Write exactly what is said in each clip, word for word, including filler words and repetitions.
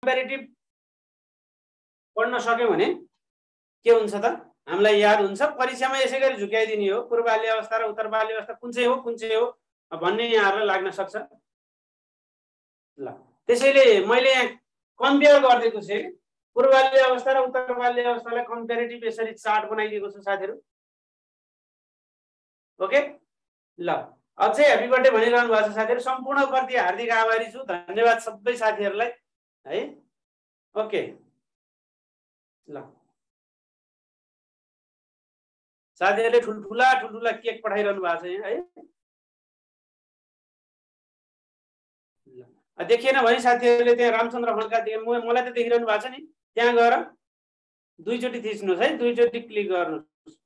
Comparative पढ्न सक्यौँ भने के हुन्छ त हामीलाई याद हुन्छ परीक्षामा यसै गरी झुक्याइदिने हो पूर्व बाल्य अवस्था र उत्तर बाल्य अवस्था कुन चाहिँ हो कुन चाहिँ हो भन्ने यहाँहरुलाई लाग्न सक्छ ल त्यसैले मैले यहाँ कम्पेयर गर्दिएको छु पूर्व बाल्य अवस्था र उत्तर बाल्य अवस्थालाई कम्पेरेटिभ यसरी चार्ट बनाइदिएको छु साथीहरु ओके ल अझै ह्यापी बर्थडे भनिरहनु भएको छ साथीहरु सम्पूर्ण प्रति हार्दिक आभारी छु धन्यवाद सबै साथीहरुलाई है ओके ल साथीहरुले ठुलठुला ठुलठुला केक पठाइरहनु भएको छ यहाँ है ल देखिएन भने साथीहरुले त्यहाँ रामचन्द्र खड्का मलाई त देखिरहनु भएको छ नि त्यहाँ गएर दुई चोटी थिच्नुस् है दुई चोटी क्लिक गर्नुस्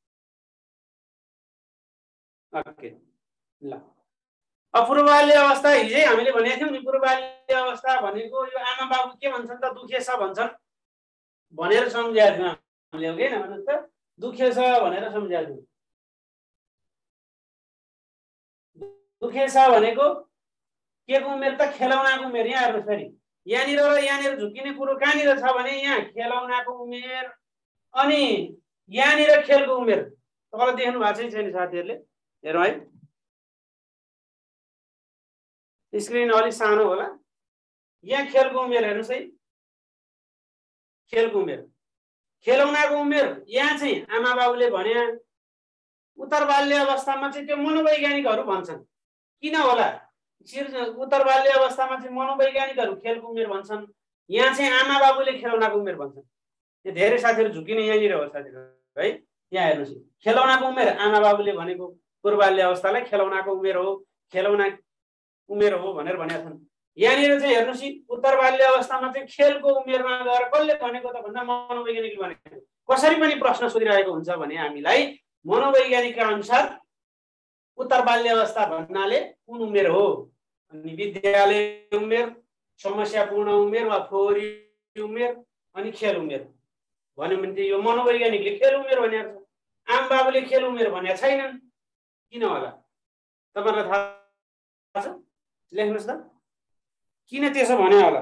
ओके ल पूर्व बाल्य अवस्था हिजै हामीले भनेको थियौं नि पूर्व बाल्य अवस्था भनेको यो आमा बाबु के भन्छन् त दुखे छ भन्छन् भनेर सम्झाएको थियौं हामीले ओके न भन्नुस् त दुखे छ भनेर सम्झाएको थियौं दुखे छ भनेको के को उमेर त खेलौनाको उमेर यहाँ हेर्नुस् फेरि यहाँनिर र यहाँनिर झुकिने कुरो कहाँनिर छ भने यहाँ खेलौनाको उमेर अनि यहाँनिर खेलको उमेर तपाईले देख्नु भएको छैन साथीहरुले हेरौँ है स्क्रिन अलि सानो होला यहाँ खेलको उमेर हेर्नुस् है खेलको उमेर खेलौनाको उमेर यहाँ चाहिँ आमा बाबुले भने उत्तर बाल्य अवस्थामा चाहिँ त्यो मनोवैज्ञानिकहरु भन्छन् किन होला उत्तर बाल्य अवस्थामा चाहिँ मनोवैज्ञानिकहरु खेलको उमेर भन्छन् यहाँ चाहिँ आमा बाबुले खेलौनाको उमेर भन्छन् यो धेरै साथीहरु झुकिने यहाँनिर हो साथीहरु है यहाँ हेर्नुस् खेलौनाको उमेर आमा बाबुले भनेको पूर्व बाल्य अवस्थालाई खेलौनाको उमेर हो खेलौना उमेर हो भनेर भनेका छन् यहाँनिर चाहिँ हेर्नुस् उत्तर बाल्य अवस्थामा चाहिँ खेलको उमेरमा गएर कसले भनेको त भन्दा मनोवैज्ञानिकले भनेको कसरी पनि प्रश्न सोधिरहेको हुन्छ भने हामीलाई मनोवैज्ञानिकका अनुसार उत्तर बाल्य अवस्था भन्नाले कुन उमेर हो अनि विद्यालय उमेर समस्यापूर्ण उमेर वा फोहोरी उमेर अनि खेल उमेर भन्यो भने यो मनोवैज्ञानिकले खेल उमेर भनेको छ आम बाबुले खेल उमेर भनेको छैनन् किन होला तपाईहरुलाई थाहा छ लेख्नुस् त किन त्यसो भने होला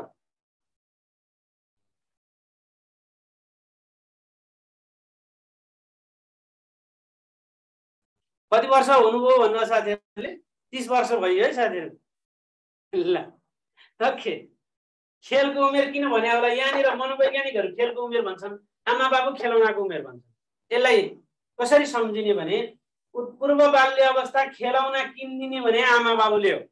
कति वर्ष हुनुभयो भन्नु साथीहरुले तीस वर्ष भयो है साथीहरु ल ओके खेलको उमेर किन भने होला यहाँनिर मनोवैज्ञानिकहरु खेलको उमेर भन्छन् आमा बाबु खेलौनाको उमेर भन्छन् यसलाई कसरी सम्झिने भने पूर्व बाल्य अवस्था खेलौना किन्दिने भने आमा बाबुले हो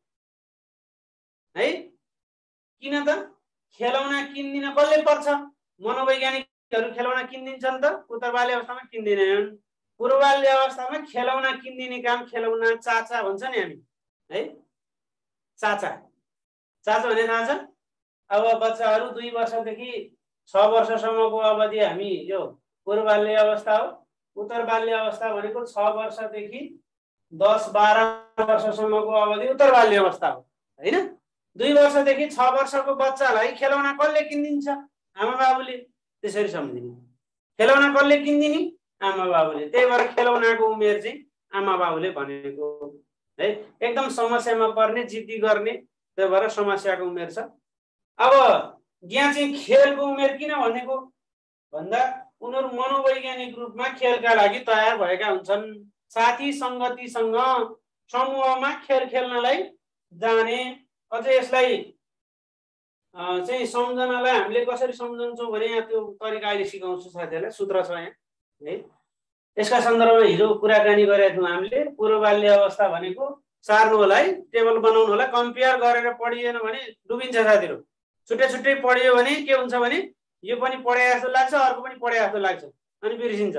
है किन त खेलौना किन्दिन कसले पर्छ मनोवैज्ञानिकहरु खेलौना किन्दिन्छन् त उत्तर बाल्य अवस्थामा किन्दिनन् पूर्व बाल्य अवस्थामा खेलौना किन्दिने काम खेलौना चाचा भन्छ नि हामी है चाचा चाचा भने थाहा छ अब बच्चाहरु दुई वर्षदेखि छ वर्षसम्मको अवधि हामी यो पूर्व बाल्य अवस्था हो उत्तर बाल्य अवस्था भनेको छ वर्षदेखि दस बाह्र वर्षसम्मको अवधि उत्तर बाल्य अवस्था हो हैन दुई वर्षदेखि छ वर्षको बच्चालाई खेलौना कसले किन्दिन्छ आमा बाबुले त्यसरी सम्झिने खेलौना कसले किन्दिने आमा बाबुले त्यही भएर खेलौनाको उमेर चाहिँ आमा बाबुले भनेको है एकदम समस्यामा पर्ने जिद्दी गर्ने त्यही भएर समस्याको उमेर छ अब यहाँ चाहिँ खेलको उमेर किन भनेको भन्दा उनीहरु मनोवैज्ञानिक रूपमा खेलका लागि तयार भएका हुन्छन् साथी संगतिसँग समूहमा खेल खेल्नलाई जाने अझै यसलाई चाहिँ सम्झनालाई हामीले कसरी सम्झन्छौं भने यहाँ त्यो तरिका अहिले सिकाउँछु साथीहरुलाई सूत्र छ यहाँ है यसका सन्दर्भमा हिजो कुराकानी गरेका थियौं हामीले पूर्व बाल्य अवस्था भनेको सार्नु होला है टेबल बनाउनु होला कम्पेयर गरेर पढिएन भने डुबिन्छ साथीहरु छुट्टै छुट्टै पढियो भने के हुन्छ भने यो पनि पढे जस्तो लाग्छ अर्को पनि पढे जस्तो लाग्छ अनि बिर्सिन्छ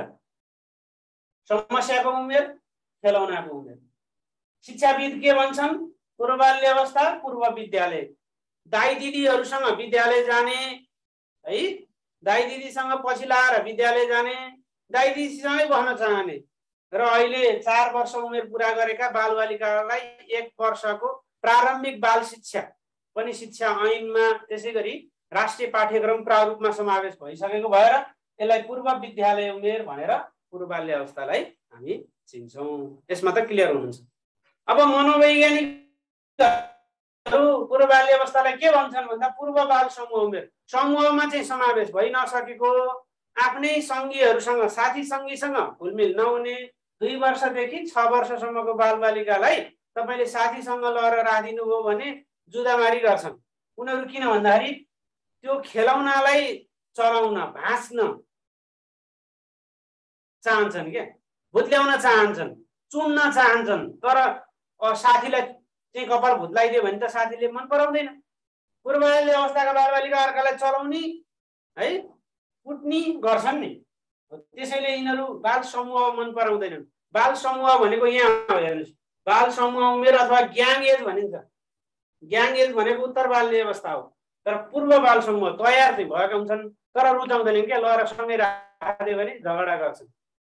समस्याको उमेर खेलौनाको उमेर शिक्षाविद के भन्छन् पूर्व बाल्य अवस्था पूर्व विद्यालय दाइ दिदीहरुसँग विद्यालय जाने है दाइ दिदीसँग पछि लाएर विद्यालय जाने दाइ दिदीसँगै बस्न चाहने र अहिले चार वर्ष उमेर पूरा गरेका बालबालिकालाई एक वर्षको प्रारम्भिक बाल शिक्षा पनि शिक्षा ऐनमा त्यसैगरी राष्ट्रिय पाठ्यक्रम प्रारूपमा समावेश भइसकेको भएर यसलाई पूर्व विद्यालय उमेर भनेर पूर्व बाल्य अवस्थालाई हामी चिन्छौं यसमा त क्लियर हुनुहुन्छ अब मनोवैज्ञानिक पूर्व बाल्य अवस्थालाई के भन्छन् भन्दा पूर्व बाल समूह उमेर। समूहमा चाहिँ समावेश भइ नसकेको, आफ्नै सङ्गीहरूसँग साथी सङ्गीसँग घुलमिल नहुने, दुई वर्षदेखि छ वर्षसम्मको बालबालिकालाई तपाईँले साथीसँग लगेर राखिदिनु भयो भने जुदामारी गर्छन्। उनीहरू किन भन्दाखेरि त्यो खेलाउनलाई चलाउन भाँच्न चाहन्छन्, क्या भुत्ल्याउन चाहन्छन्, चुन्न चाहन्छन्। तर साथीलाई चाहिँ कपाल भुत्लाइदियो भने त साथीले मन पराउँदैन। पूर्व बाल्य अवस्थाका बालबालिका अर्कालाई चलाउने है कुट्ने गर्छन् नि। त्यसैले यिनीहरू बाल समूह मन पराउँदैनन्। बाल समूह भनेको यहाँ हो, हेर्नुहोस्, बाल समूह उमेर अथवा ग्याङ एज भनिन्छ। ग्याङ एज भनेको उत्तर बाल्य अवस्था हो। तर पूर्व बाल समूह तयार चाहिँ भएका हुन्छन् तर रुचाउँदैनन् क्या, लगेर सँगै राखिदियो भने झगडा गर्छन्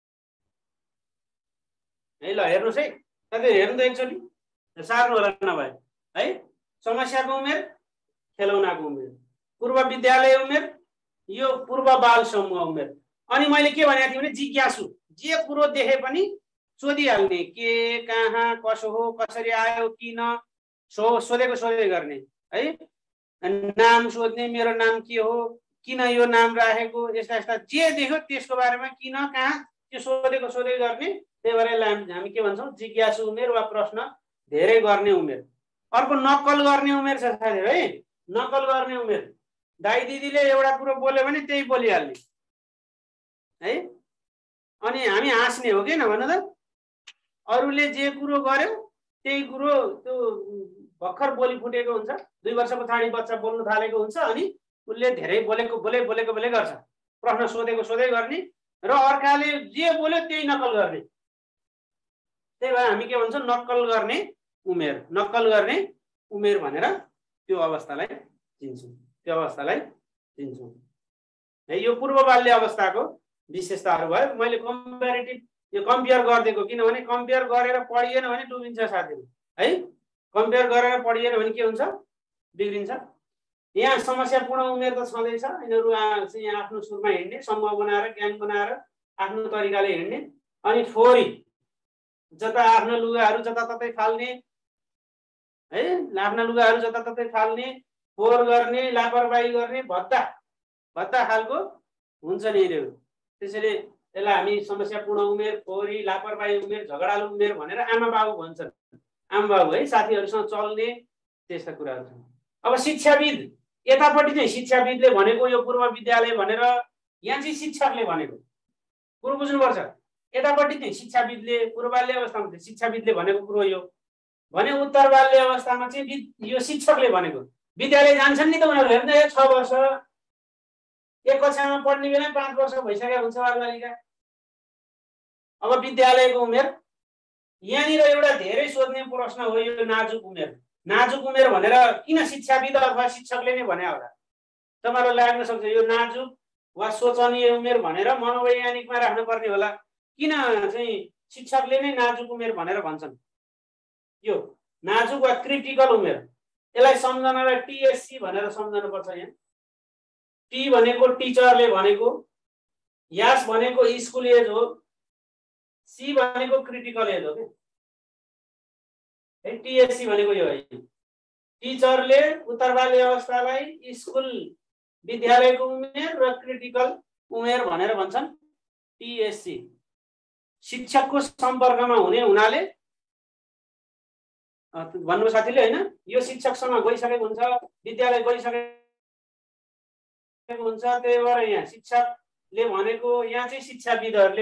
है। ल हेर्नुहोस् है, साथै हेर्नु त एकचोटि, सार्नु होला नभए है। समस्याको उमेर, खेलौनाको उमेर, पूर्व विद्यालय उमेर, यो पूर्व बाल समूह उमेर। अनि मैले के भनेको थिएँ भने जिज्ञासु, जे कुरो देखे पनि सोधिहाल्ने, के कहाँ कसो हो, कसरी आयो, किन, सो सोधेको सोधे गर्ने है। नाम सोध्ने, मेरो नाम के हो, किन यो नाम राखेको, यस्ता यस्ता जे देख्यो त्यसको बारेमा किन कहाँ त्यो सोधेको सोधे गर्ने। त्यही भएर हामी के भन्छौँ, जिज्ञासु उमेर वा प्रश्न धेरै गर्ने उमेर। अर्को नक्कल गर्ने उमेर छ साथीहरु है। नक्कल गर्ने उमेर, दाइ दिदीले एउटा कुरो बोल्यो भने त्यही बोलिहाल्ने है। अनि हामी हाँस्ने हो कि नभन त, अरूले जे कुरो गर्यो त्यही कुरो त्यो भर्खर बोली फुटेको हुन्छ, दुई वर्ष पछाडि बच्चा बोल्न थालेको हुन्छ, अनि उसले धेरै बोलेको बोले बोलेको बोले गर्छ, प्रश्न सोधेको सोधै गर्ने र अर्काले जे बोल्यो त्यही नक्कल गर्ने। त्यही भएर हामी के भन्छौँ, नक्कल गर्ने उमेर। नक्कल गर्ने उमेर भनेर त्यो अवस्थालाई चिन्छौँ, त्यो अवस्थालाई चिन्छौँ है। यो पूर्व बाल्य अवस्थाको विशेषताहरू भयो। मैले कम्पेरिटिभ यो कम्पेयर गरिदिएको, किनभने कम्पेयर गरेर पढिएन भने डुबिन्छ साथीहरू है। कम्पेयर गरेर पढिएन भने के हुन्छ, बिग्रिन्छ। यहाँ समस्यापूर्ण उमेर त छँदैछ, यिनीहरू चाहिँ आफ्नो सुरमा हिँड्ने, समूह बनाएर ग्याङ बनाएर आफ्नो तरिकाले हिँड्ने। अनि फोरी, जता आफ्नो लुगाहरू जताततै फाल्ने है, आफ्ना लुगाहरू जताततै फाल्ने, फोहोर गर्ने, लापरवाही गर्ने, भद्दा भद्दा खालको हुन्छ नि यिनीहरू। त्यसैले यसलाई हामी समस्यापूर्ण उमेर, फोहोरी, लापरवाही उमेर, झगडालु उमेर भनेर आमा बाबु भन्छन्। आमा बाबु है, साथीहरूसँग चल्ने त्यस्ता कुराहरू छन्। अब शिक्षाविद, यतापट्टि चाहिँ शिक्षाविदले भनेको यो पूर्व विद्यालय भनेर, यहाँ चाहिँ शिक्षकले भनेको कुरो बुझ्नुपर्छ। यतापट्टि चाहिँ शिक्षाविदले, पूर्व बाल्य अवस्थामा चाहिँ शिक्षाविदले भनेको कुरो यो भने, उत्तर बाल्य अवस्थामा चाहिँ यो शिक्षकले भनेको। विद्यालय जान्छन् नि त उनीहरू, हेर्नु छ वर्ष एक कक्षामा पढ्ने बेला पाँच वर्ष भइसकेको हुन्छ बालबालिका। अब विद्यालयको उमेर, यहाँनिर एउटा धेरै सोध्ने प्रश्न हो यो नाजुक उमेर। नाजुक उमेर भनेर किन शिक्षाविद अथवा शिक्षकले नै भने होला तपाईँलाई लाग्न सक्छ, यो नाजुक वा सोचनीय उमेर भनेर मनोवैज्ञानिकमा राख्नुपर्ने होला। किन चाहिँ शिक्षकले नै नाजुक उमेर भनेर भन्छन्? यो नाजुक वा क्रिटिकल उमेर, यसलाई सम्झनलाई टिएससी भनेर सम्झनुपर्छ। यहाँ टी भनेको टिचरले भनेको, यास भनेको स्कुल एज हो, सी भनेको क्रिटिकल एज हो के। टिएससी भनेको यो है, टिचरले उत्तर बाल्य अवस्थालाई स्कुल विद्यालयको उमेर र क्रिटिकल उमेर भनेर भन्छन् टिएससी। शिक्षकको सम्पर्कमा हुने हुनाले भन्नु साथीले होइन, यो शिक्षकसँग गइसकेको हुन्छ, विद्यालय गइसकेको हुन्छ। त्यही भएर यहाँ शिक्षकले भनेको, यहाँ चाहिँ शिक्षाविदहरूले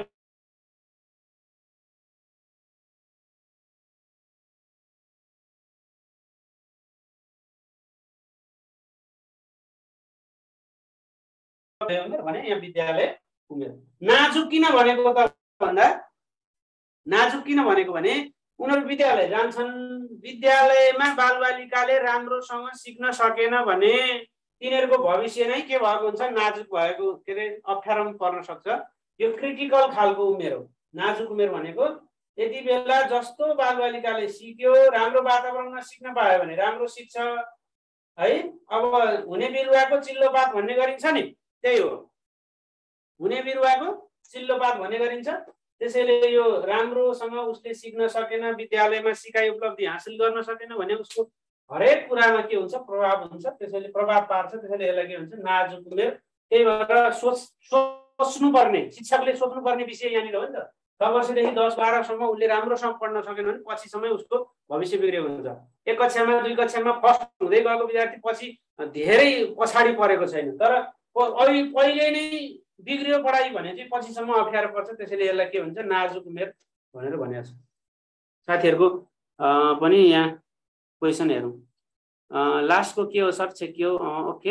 भने यहाँ विद्यालय उमेर। नाजुक किन भनेको त भन्दा, नाजुक किन भनेको भने उनीहरू विद्यालय जान्छन्, विद्यालयमा बालबालिकाले राम्रोसँग सिक्न सकेन भने तिनीहरूको भविष्य नै के भएको हुन्छ, नाजुक भएको, के अरे अप्ठ्यारोमा पर्न सक्छ। यो क्रिटिकल खालको उमेर हो नाजुक उमेर भनेको। यति बेला जस्तो बालबालिकाले सिक्यो, राम्रो वातावरणमा सिक्न पायो भने राम्रो सिक्छ है। अब हुने बिरुवाको चिल्लोपात भन्ने गरिन्छ नि, त्यही हो, हुने बिरुवाको चिल्लोपात भन्ने गरिन्छ। त्यसैले यो राम्रोसँग उसले सिक्न सकेन, विद्यालयमा सिकाइ उपलब्धि हासिल गर्न सकेन भने उसको हरेक कुरामा के हुन्छ प्रभाव हुन्छ, त्यसैले प्रभाव पार्छ, त्यसैले यसलाई के भन्छ नाजुक उमेर। त्यही भएर सोच सोच्नुपर्ने शिक्षकले सोच्नुपर्ने विषय यहाँनिर हो नि त। छ वर्षदेखि दस बाह्रसम्म उसले राम्रोसँग पढ्न सकेन भने पछिसम्म उसको भविष्य बिग्रेको हुन्छ। एक कक्षामा दुई कक्षामा फर्स्ट हुँदै गएको विद्यार्थी पछि धेरै पछाडि परेको छैन, तर अहिले पहिले नै बिग्रियो पढाइ भने चाहिँ पछिसम्म अप्ठ्यारो पर्छ। त्यसैले यसलाई के भन्छ नाजुक उमेर भनेर भनेको छ। साथीहरूको पनि यहाँ क्वेसन हेरौँ। लास्टको के हो सर चाहिँ के हो? ओके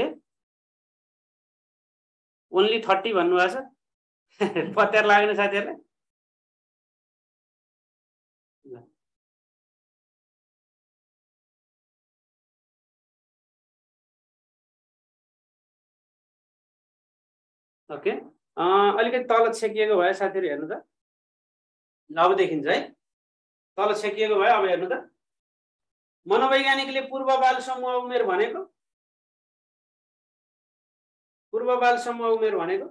ओन्ली थर्टी भन्नुभएको छ पत्यार लाग्ने साथीहरूलाई। ओके अलिकति तल छेकिएको भयो साथीहरू हेर्नु त। अब देखिन्छ है तल छेकिएको भयो। अब हेर्नु त मनोवैज्ञानिकले पूर्व बाल समूह उमेर भनेको पूर्व बाल समूह उमेर भनेको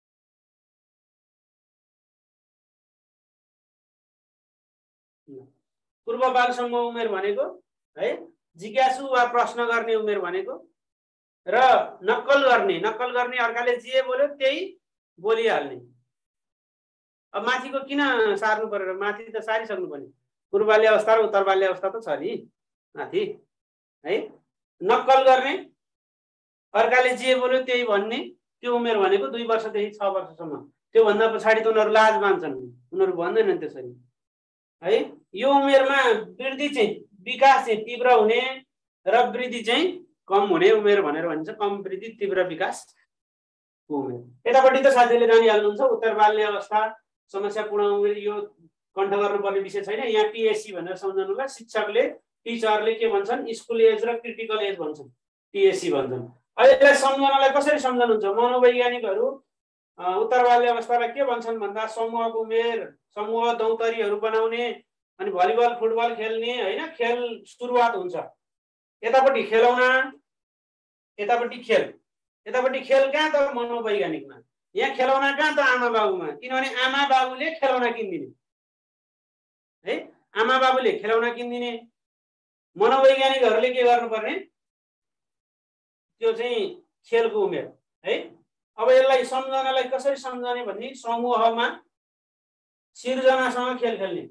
पूर्व बाल समूह उमेर भनेको है जिज्ञासु वा प्रश्न गर्ने उमेर भनेको र नक्कल गर्ने नक्कल गर्ने अर्काले जे बोल्यो त्यही बोलिहाल्ने। अब माथिको किन सार्नु पर्यो? माथि त सारिसक्नु पर्ने। पूर्वबाल्य अवस्था र उत्तरबाल्य अवस्था त छ नि माथि है। नक्कल गर्ने अर्काले जे बोल्यो त्यही भन्ने त्यो उमेर भनेको दुई वर्षदेखि छ वर्षसम्म। त्योभन्दा पछाडि त उनीहरू लाज मान्छन्, उनीहरू भन्दैनन् त्यसरी है। यो उमेरमा वृद्धि चाहिँ विकास चाहिँ तीव्र हुने र वृद्धि चाहिँ कम हुने उमेर भनेर भनिन्छ। कम वृद्धि तीव्र विकासको उमेर। यतापट्टि त साथीले जानिहाल्नुहुन्छ उत्तरबाल्य अवस्था समस्यापूर्ण उमेर यो कण्ठ गर्नुपर्ने विषय छैन। यहाँ टिएससी भनेर सम्झनुलाई शिक्षकले टिचरले के भन्छन् स्कुल एज र क्रिटिकल एज भन्छन्, टिएससी भन्छन्। अब यसलाई सम्झनालाई कसरी सम्झनुहुन्छ? मनोवैज्ञानिकहरू उत्तरबाल्य अवस्थालाई के भन्छन् भन्दा समूहको उमेर, समूह दौतरीहरू बनाउने अनि भलिबल फुटबल खेल्ने होइन खेल सुरुवात हुन्छ। यतापट्टि खेलौना यतापट्टि खेल यतापट्टि खेल कहाँ त मनोवैज्ञानिकमा, यहाँ खेलौना कहाँ त आमा बाबुमा। किनभने आमा बाबुले खेलौना किनिदिने है, आमा बाबुले खेलौना किनिदिने। मनोवैज्ञानिकहरूले के गर्नुपर्ने त्यो चाहिँ खेलको उमेर है। अब यसलाई सम्झनालाई कसरी सम्झने भने समूहमा सिर्जनासँग खेल खेल्ने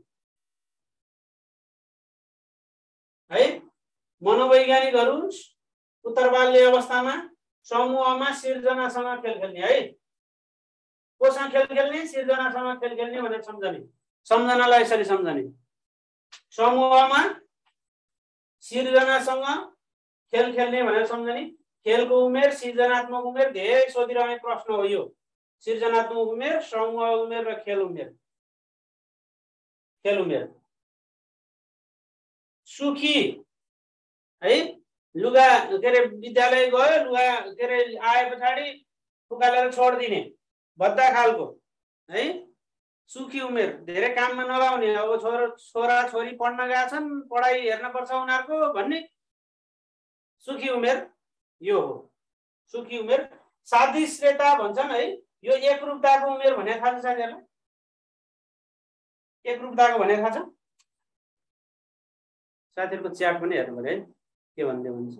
है। मनोवैज्ञानिकहरू उत्तरबाल्य अवस्थामा समूहमा सिर्जनासँग खेल खेल्ने है। कोसँग खेल खेल्ने? सिर्जनासँग खेल खेल्ने भनेर सम्झने। सम्झनालाई यसरी सम्झने समूहमा सिर्जनासँग खेल खेल्ने भनेर सम्झने। खेलको उमेर सृजनात्मक उमेर धेरै सोधिरहने प्रश्न हो यो। सृजनात्मक उमेर, समूह उमेर र खेल उमेर। खेल उमेर सुखी है, लुगा के अरे विद्यालय गयो लुगा के अरे आए पछाडि फुकालेर छोडिदिने भद्दा खालको है। सुखी उमेर धेरै काममा नलाउने। अब छोरा छोरा छोरी पढ्न गएका छन् पढाइ हेर्न पर्छ उनीहरूको भन्ने सुखी उमेर यो हो सुखी उमेर। सादृश्यता भन्छन् है, यो एकरूपताको उमेर भने थाहा छ साथीहरूलाई? एकरूपताको भने थाहा छ? साथीहरूको च्याट पनि हेर्नु पर्यो है के भन्दै हुन्छ।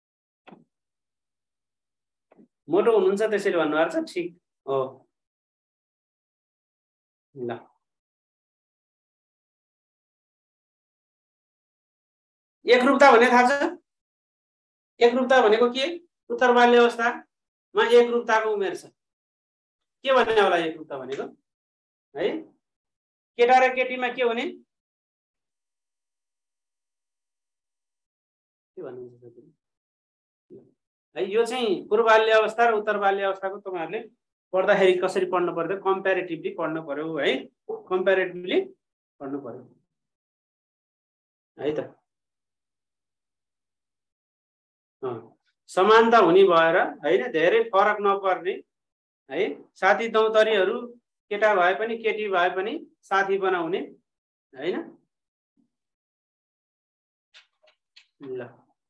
मोटो हुनुहुन्छ त्यसैले भन्नुभएको छ, ठिक हो ल। एकरूपता भने थाहा छ? एकरूपता भनेको के? उत्तरबाल्य अवस्थामा एकरूपताको उमेर छ। के भन्ने होला एकरूपता भनेको है? केटा र केटीमा के हुने के भन्नुहुन्छ है? यो चाहिँ पूर्वबाल्य अवस्था र उत्तरबाल्य अवस्थाको तपाईहरुले पढ्दाखेरि कसरी पढ्नु पर्यो? कम्प्यारेटिभली पढ्नु पर्यो है। कम्प्यारेटिभली पढ्नु पर्यो है त। समानता हुने भएर हैन, धेरै फरक नपर्ने है। साथी दौतरीहरू केटा भए पनि केटी भए पनि साथी बनाउने हैन। ल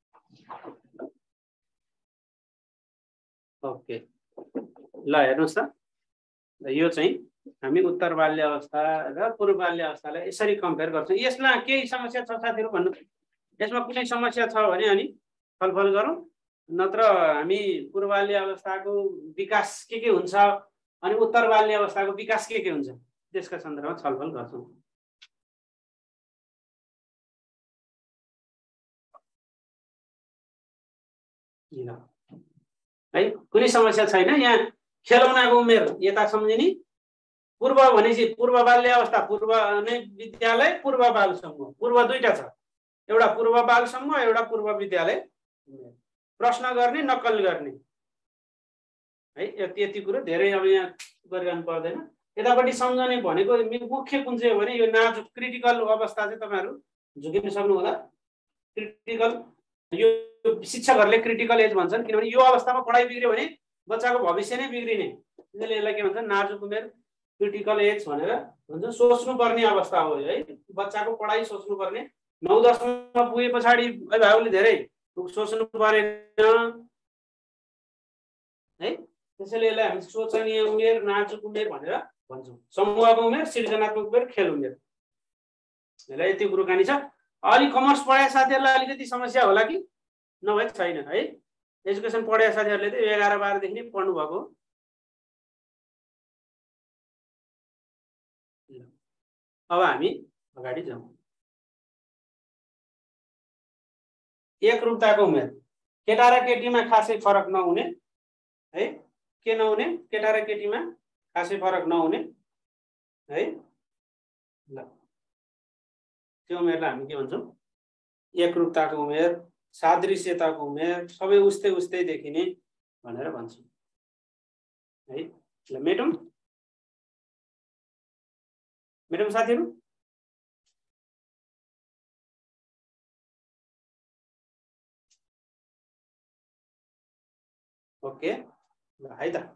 ओके ल हेर्नुस् त, यो चाहिँ हामी उत्तरबाल्य अवस्था र पूर्वबाल्य अवस्थालाई यसरी कम्पेयर गर्छौं। यसमा केही समस्या छ साथीहरु भन्नु? यसमा कुनै समस्या छ भने अनि छलफल गरौँ, नत्र हामी पूर्व बाल्य अवस्थाको विकास के के हुन्छ अनि उत्तर बाल्य अवस्थाको विकास के के हुन्छ त्यसका सन्दर्भमा छलफल गर्छौँ। है कुनै समस्या छैन। यहाँ खेलौनाको उमेर यता सम्झिने, पूर्व भनेपछि पूर्व बाल्य अवस्था, पूर्व नै विद्यालय, पूर्व बाल समूह, पूर्व दुईटा छ, एउटा पूर्व बाल समूह, एउटा पूर्व विद्यालय। प्रश्न गर्ने, नक्कल गर्ने है, यति यति कुरो धेरै अब यहाँ गरिरहनु पर्दैन। यतापट्टि सम्झने भनेको मुख्य कुन चाहिँ हो भने यो नाजुक क्रिटिकल अवस्था चाहिँ तपाईँहरू झुकिन सक्नु होला। क्रिटिकल यो शिक्षकहरूले क्रिटिकल एज भन्छन्, किनभने यो अवस्थामा पढाइ बिग्रियो भने बच्चाको भविष्य नै बिग्रिने। त्यसैले यसलाई के भन्छ, नाजुक उमेर, क्रिटिकल एज भनेर भन्छ। सोच्नुपर्ने अवस्था हो है, बच्चाको पढाइ सोच्नुपर्ने। नौ दसमा पुगे पछाडि अभिभावकले धेरै सोच्नु परेन है, त्यसैले यसलाई हामी सोचनीय उमेर, नाजुक उमेर भनेर भन्छौँ। समूहको उमेर, सृजनात्मक उमेर, खेल उमेर। यसलाई यति कुराकानी छ। अलि कमर्स पढाए साथीहरूलाई अलिकति समस्या होला कि नभए छैन है। एजुकेसन पढाए साथीहरूले त एघार बाह्रदेखि नै पढ्नु भएको। अब हामी अगाडि जाउँ। एकरूपताको उमेर, केटा र केटीमा खासै फरक नहुने है, के नहुने, केटा र केटीमा खासै फरक नहुने है। ल त्यो उमेरलाई हामी के भन्छौँ, एकरूपताको उमेर, सादृश्यताको उमेर, सबै उस्तै उस्तै देखिने भनेर भन्छौँ है। ल मेटौँ मेटौँ साथीहरू। ओके ल है त,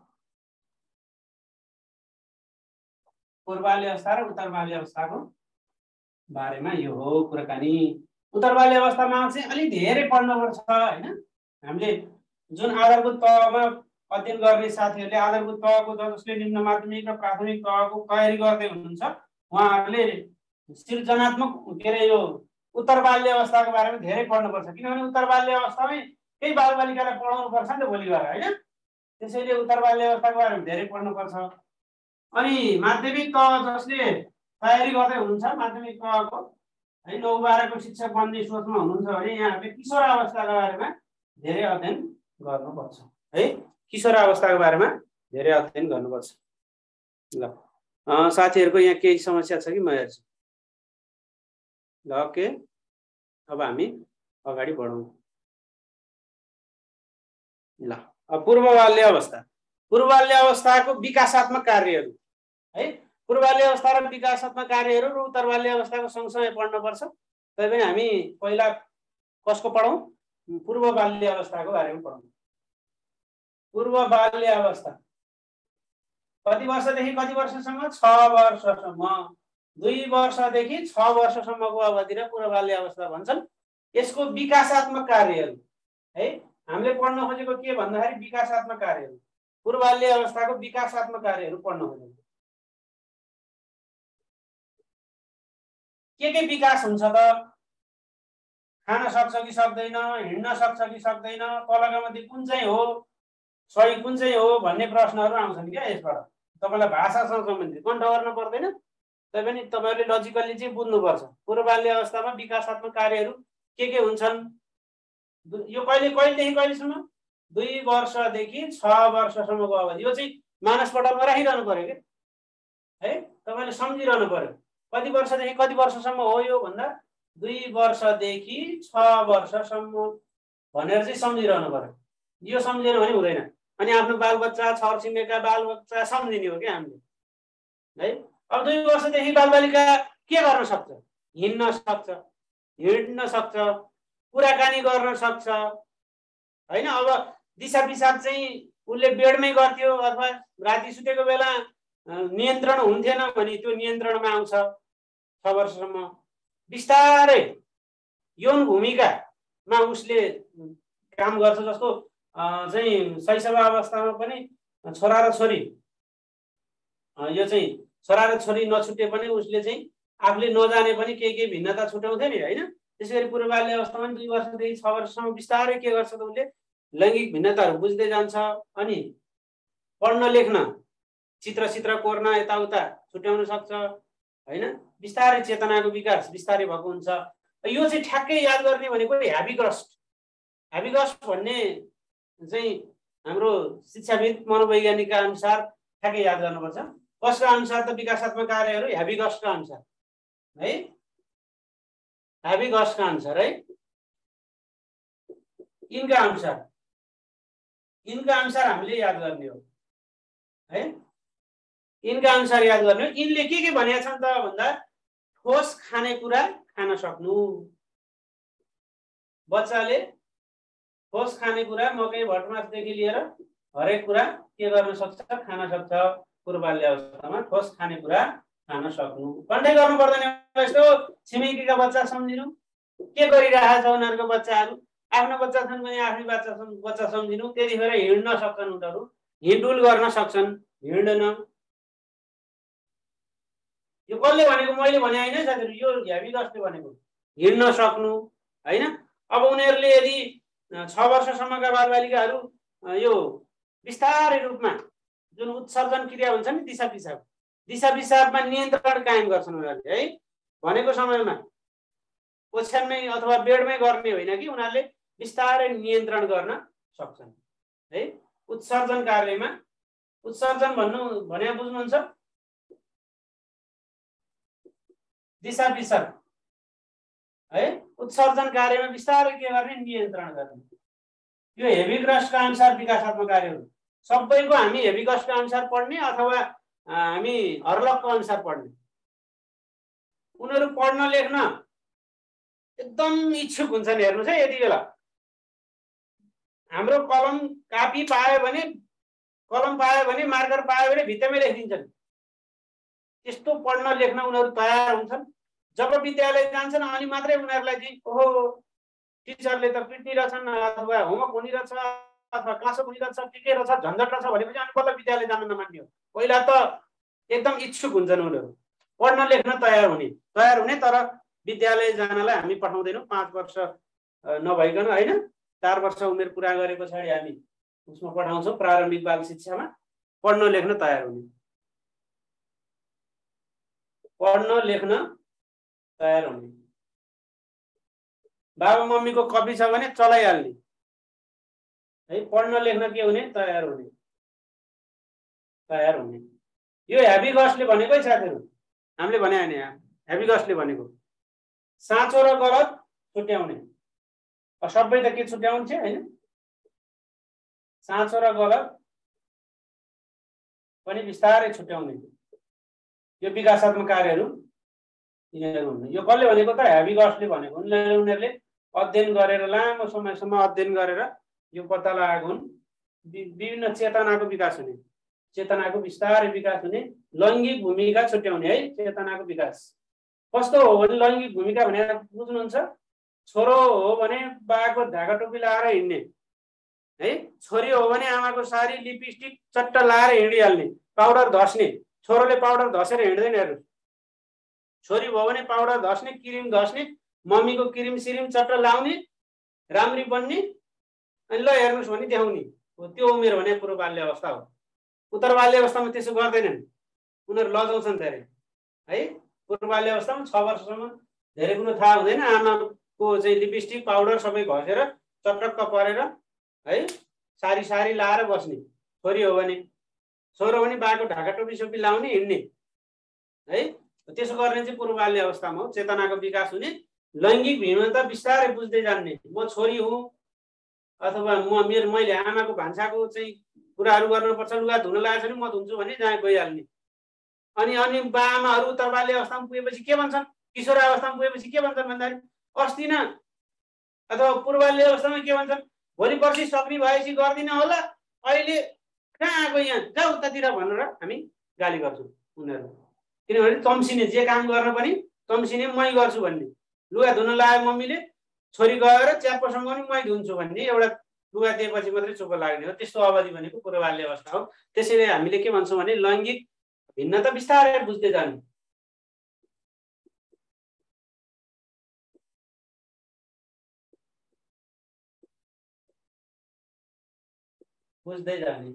पूर्व बाल्य अवस्था र उत्तर बाल्य अवस्थाको बारेमा यो हो कुराकानी। उत्तर बाल्य अवस्थामा चाहिँ अलिक धेरै पढ्नुपर्छ होइन। हामीले जुन आधारभूत तहमा अध्ययन गर्ने साथीहरूले आधारभूत तहको जसले निम्न माध्यमिक र प्राथमिक तहको तयारी गर्दै हुनुहुन्छ उहाँहरूले सृजनात्मक के अरे यो उत्तर बाल्य अवस्थाको बारेमा धेरै पढ्नुपर्छ, किनभने उत्तर बाल्य अवस्थामै केही बालबालिकालाई पढाउनु पर्छ नि त भोलि गएर होइन। त्यसैले उत्तर बाल्य अवस्थाको बारेमा धेरै पढ्नुपर्छ। अनि माध्यमिक तह जसले तयारी गर्दै हुनुहुन्छ माध्यमिक तहको है, नौ बाह्रको शिक्षक बन्ने सोचमा हुनुहुन्छ भने यहाँहरूले किशोर अवस्थाको बारेमा धेरै अध्ययन गर्नुपर्छ है। किशोर अवस्थाको बारेमा धेरै अध्ययन गर्नुपर्छ। ल साथीहरूको यहाँ केही समस्या छ कि म हेर्छु। ल ओके, अब हामी अगाडि बढौँ। ल अब पूर्व बाल्य अवस्था, पूर्व बाल्य अवस्थाको विकासात्मक कार्यहरू है। पूर्व बाल्य अवस्था र विकासात्मक कार्यहरू र उत्तर बाल्य अवस्थाको सँगसँगै पढ्नुपर्छ। तैपनि हामी पहिला कसको पढौँ, पूर्व बाल्य अवस्थाको बारेमा पढौँ। पूर्व बाल्य अवस्था कति वर्षदेखि कति वर्षसम्म, छ वर्षसम्म। दुई वर्षदेखि छ वर्षसम्मको अवधिलाई पूर्व बाल्य अवस्था भन्छन्। यसको विकासात्मक कार्यहरू है, हामीले पढ्न खोजेको के भन्दाखेरि विकासात्मक कार्यहरू, पूर्व बाल्य अवस्थाको विकासात्मक कार्यहरू पढ्न खोजेको। के के विकास हुन्छ त, खान सक्छ कि सक्दैन, हिँड्न सक्छ कि सक्दैन, तलका मध्ये कुन चाहिँ हो, सही कुन चाहिँ हो भन्ने प्रश्नहरू आउँछन् क्या यसबाट। तपाईँलाई भाषासँग सम्बन्धित कण्ठ गर्न पर्दैन, तैपनि तपाईँहरूले लजिकल्ली चाहिँ बुझ्नुपर्छ। पूर्व बाल्य अवस्थामा विकासात्मक कार्यहरू के के हुन्छन्। यो कहिले कहिलेदेखि कहिलेसम्म, दुई वर्षदेखि छ वर्षसम्मको अवधि। यो चाहिँ मानसपटलमा राखिरहनु पर्यो क्या है, तपाईँले सम्झिरहनु पर्यो। कति वर्षदेखि कति वर्षसम्म हो यो भन्दा दुई वर्षदेखि छ वर्षसम्म भनेर चाहिँ सम्झिरहनु पर्यो। यो सम्झेन भने हुँदैन। अनि आफ्नो बालबच्चा, छरछिमेकका बालबच्चा सम्झिने हो क्या हामीले है। अब दुई वर्षदेखि बालबालिका के गर्न सक्छ, हिँड्न सक्छ, हिँड्न सक्छ, कुराकानी गर्न सक्छ होइन। अब दिसा पिसाब चाहिँ उसले बेडमै गर्थ्यो अथवा राति सुतेको बेला नियन्त्रण हुन्थेन भने त्यो नियन्त्रणमा आउँछ छ वर्षसम्म। बिस्तारै यौन भूमिकामा उसले काम गर्छ। जस्तो चाहिँ शैशव अवस्थामा पनि छोरा र छोरी, यो चाहिँ छोरा र छोरी नछुटे पनि उसले चाहिँ आफूले नजाने पनि केही केही भिन्नता छुट्याउँथ्यो नि होइन। त्यसैगरी पूर्व बाल्य अवस्थामा दुई वर्षदेखि छ वर्षसम्म बिस्तारै के गर्छ त उसले लैङ्गिक भिन्नताहरू बुझ्दै जान्छ। अनि पढ्न लेख्न, चित्र चित्र कोर्न यताउता छुट्याउन सक्छ होइन। बिस्तारै चेतनाको विकास बिस्तारै भएको हुन्छ। यो चाहिँ ठ्याक्कै याद गर्ने भनेको ह्याबिगस्ट ह्याबिगस्ट भन्ने चाहिँ हाम्रो शिक्षाविद मनोवैज्ञानिकका अनुसार ठ्याक्कै याद गर्नुपर्छ। कसका अनुसार त विकासात्मक कार्यहरू ह्याबिगस्टका अनुसार है, ह्याबिगस्टका अनुसार है, यिनका अनुसार यिनका अनुसार हामीले याद गर्ने हो है, यिनका अनुसार याद गर्ने हो। यिनले के के भनेका छन् त भन्दा ठोस खानेकुरा खान सक्नु, बच्चाले ठोस खानेकुरा मकै भटमासदेखि लिएर हरेक कुरा के गर्न सक्छ, खान सक्छ। पूर्व बाल्य अवस्थामा ठोस खानेकुरा खान सक्नु, कन्ट्याक्ट गर्नु पर्दैन। यस्तो छिमेकीका बच्चा सम्झिनु, के गरिरहेको छ उनीहरूको बच्चाहरू, आफ्नो बच्चा छन् भने आफ्नै बच्चा बच्चा सम्झिनु। त्यतिखेर हिँड्न सक्छन् उनीहरू, हिँडुल गर्न सक्छन्, हिँड्दैन। यो कसले भनेको, मैले भने होइन साथीहरू, यो ह्याबिगस्टले भनेको हिँड्न सक्नु होइन। अब उनीहरूले यदि छ वर्षसम्मका बालबालिकाहरू यो बिस्तारै रूपमा जुन उत्सर्जन क्रिया हुन्छ नि, दिशा पिसाब दिशा पिसाबमा नियन्त्रण कायम गर्छन् उनीहरूले है। भनेको समयमा ओछ्यानमै अथवा बेडमै गर्ने होइन कि, उनीहरूले बिस्तारै नियन्त्रण गर्न सक्छन् है। उत्सर्जन कार्यमा, उत्सर्जन भन्नु भने बुझ्नुहुन्छ, दिशा पिसाब है, उत्सर्जन कार्यमा बिस्तारै के गर्ने, नियन्त्रण गर्ने। यो हेबिगस्टका अनुसार विकासात्मक कार्यहरू सबैको हामी हेबिगस्टका अनुसार पढ्ने अथवा हामी हर्लकको अनुसार पढ्ने। उनीहरू पढ्न लेख्न एकदम इच्छुक हुन्छन्। हेर्नुहोस् है, यति बेला हाम्रो कलम कापी पायो भने, कलम पायो भने, मार्कर पायो भने भित्तामै लेखिदिन्छन्। त्यस्तो पढ्न लेख्न उनीहरू तयार हुन्छन्। जब विद्यालय जान्छन् अनि मात्रै उनीहरूलाई चाहिँ ओहो टिचरले त पिट्ने रहेछन्, अथवा होमवर्क हुनिरहेछ, अथवा क्लासवर्क हुनिरहेछ, के के रहेछ, झन्झट रहेछ भनेपछि अनि बल्ल विद्यालय जान नमान्ने हो। पहिला त एकदम इच्छुक हुन्छन् उनीहरू पढ्न लेख्न तयार हुने तयार हुने तर विद्यालय जानलाई हामी पठाउँदैनौँ। पाँच वर्ष नभइकन होइन, चार वर्ष उमेर पुरा गरे पछाडि हामी उसमा पठाउँछौँ, प्रारम्भिक बाल शिक्षामा। पढ्न लेख्न तयार हुने, पढ्न लेख्न तयार हुने। बाबा मम्मीको कपी छ भने चलाइहाल्ने है। पढ्न लेख्न के हुने, तयार हुने तयार हुने। यो ह्याबिगस्टले भनेको है साथीहरू, हामीले भने होइन। यहाँ ह्याबिगस्टले भनेको साँचो र गलत छुट्याउने। सबै त के छुट्याउँछ होइन, साँचो र गलत पनि बिस्तारै छुट्याउने। यो विकासात्मक कार्यहरू यिनीहरू हुन्। यो कसले भनेको त, ह्याबिगस्टले भनेको। उनीहरूले उनीहरूले अध्ययन गरेर, लामो समयसम्म अध्ययन गरेर यो पत्ता लगाएको हुन्। विभिन्न चेतनाको विकास हुने, चेतनाको बिस्तारै विकास हुने, लैङ्गिक भूमिका छुट्याउने है। चेतनाको विकास कस्तो हो भने, लैङ्गिक भूमिका भनेर बुझ्नुहुन्छ, छोरो हो भने बाको ढाका टोपी लगाएर हिँड्ने है, छोरी हो भने आमाको साडी लिपस्टिक चट्ट लगाएर हिँडिहाल्ने, पाउडर धस्ने। छोरोले पाउडर धसेर हिँड्दैन। हेर्नु, छोरी भयो भने पाउडर धस्ने, क्रिम धस्ने, मम्मीको क्रिम सिरिम चट्ट लाउने, राम्री बन्ने, अनि ल हेर्नुहोस् भने देखाउने हो। त्यो उमेर भने पूर्व बाल्य अवस्था हो। उत्तर बाल्य अवस्थामा त्यसो गर्दैनन्, उनीहरू लजाउँछन् धेरै है। पूर्व बाल्य अवस्थामा छ वर्षसम्म धेरै कुरो थाहा हुँदैन। आमाको चाहिँ लिपस्टिक पाउडर सबै घसेर चटक्क परेर है, सारी सारी लाएर बस्ने। छोरी हो भने, छोरो हो भने बाको ढाका टोपी सोपी लाउने, हिँड्ने है। त्यसो गर्ने चाहिँ पूर्व बाल्य अवस्थामा हो। चेतनाको विकास हुने, लैङ्गिक भिन्नता बिस्तारै बुझ्दै जान्ने। म छोरी हुँ अथवा म मेरो मैले आमाको भान्साको चाहिँ कुराहरू गर्नुपर्छ, लुगा धुन लागेको छ भने म धुन्छु भने जहाँ गइहाल्ने। अनि अनि बाआमाहरू उत्तर बाल्य अवस्थामा पुगेपछि के भन्छन्, किशोर अवस्थामा पुगेपछि के भन्छन् भन्दाखेरि अस्ति न, अथवा पूर्व बाल्य अवस्थामा के भन्छन्, भोलि पर्सि सक्ने भएपछि गर्दिन होला, अहिले कहाँ आएको यहाँ, जाऊ उतातिर भनेर हामी गाली गर्छौँ उनीहरू। किनभने तम्सिने, जे काम गर्न पनि तम्सिने, मै गर्छु भन्ने। लुगा धुन लाग्यो मम्मीले, छोरी गएर च्याप्पोसँग पनि मै धुन्छु भन्ने, एउटा लुगा दिएपछि मात्रै चुप्प लाग्ने हो। त्यस्तो अवधि भनेको पूर्व बाल्य अवस्था हो। त्यसैले हामीले के भन्छौँ भने लैङ्गिक भिन्नता बिस्तारै बुझ्दै जाने। बुझ्दै जाने,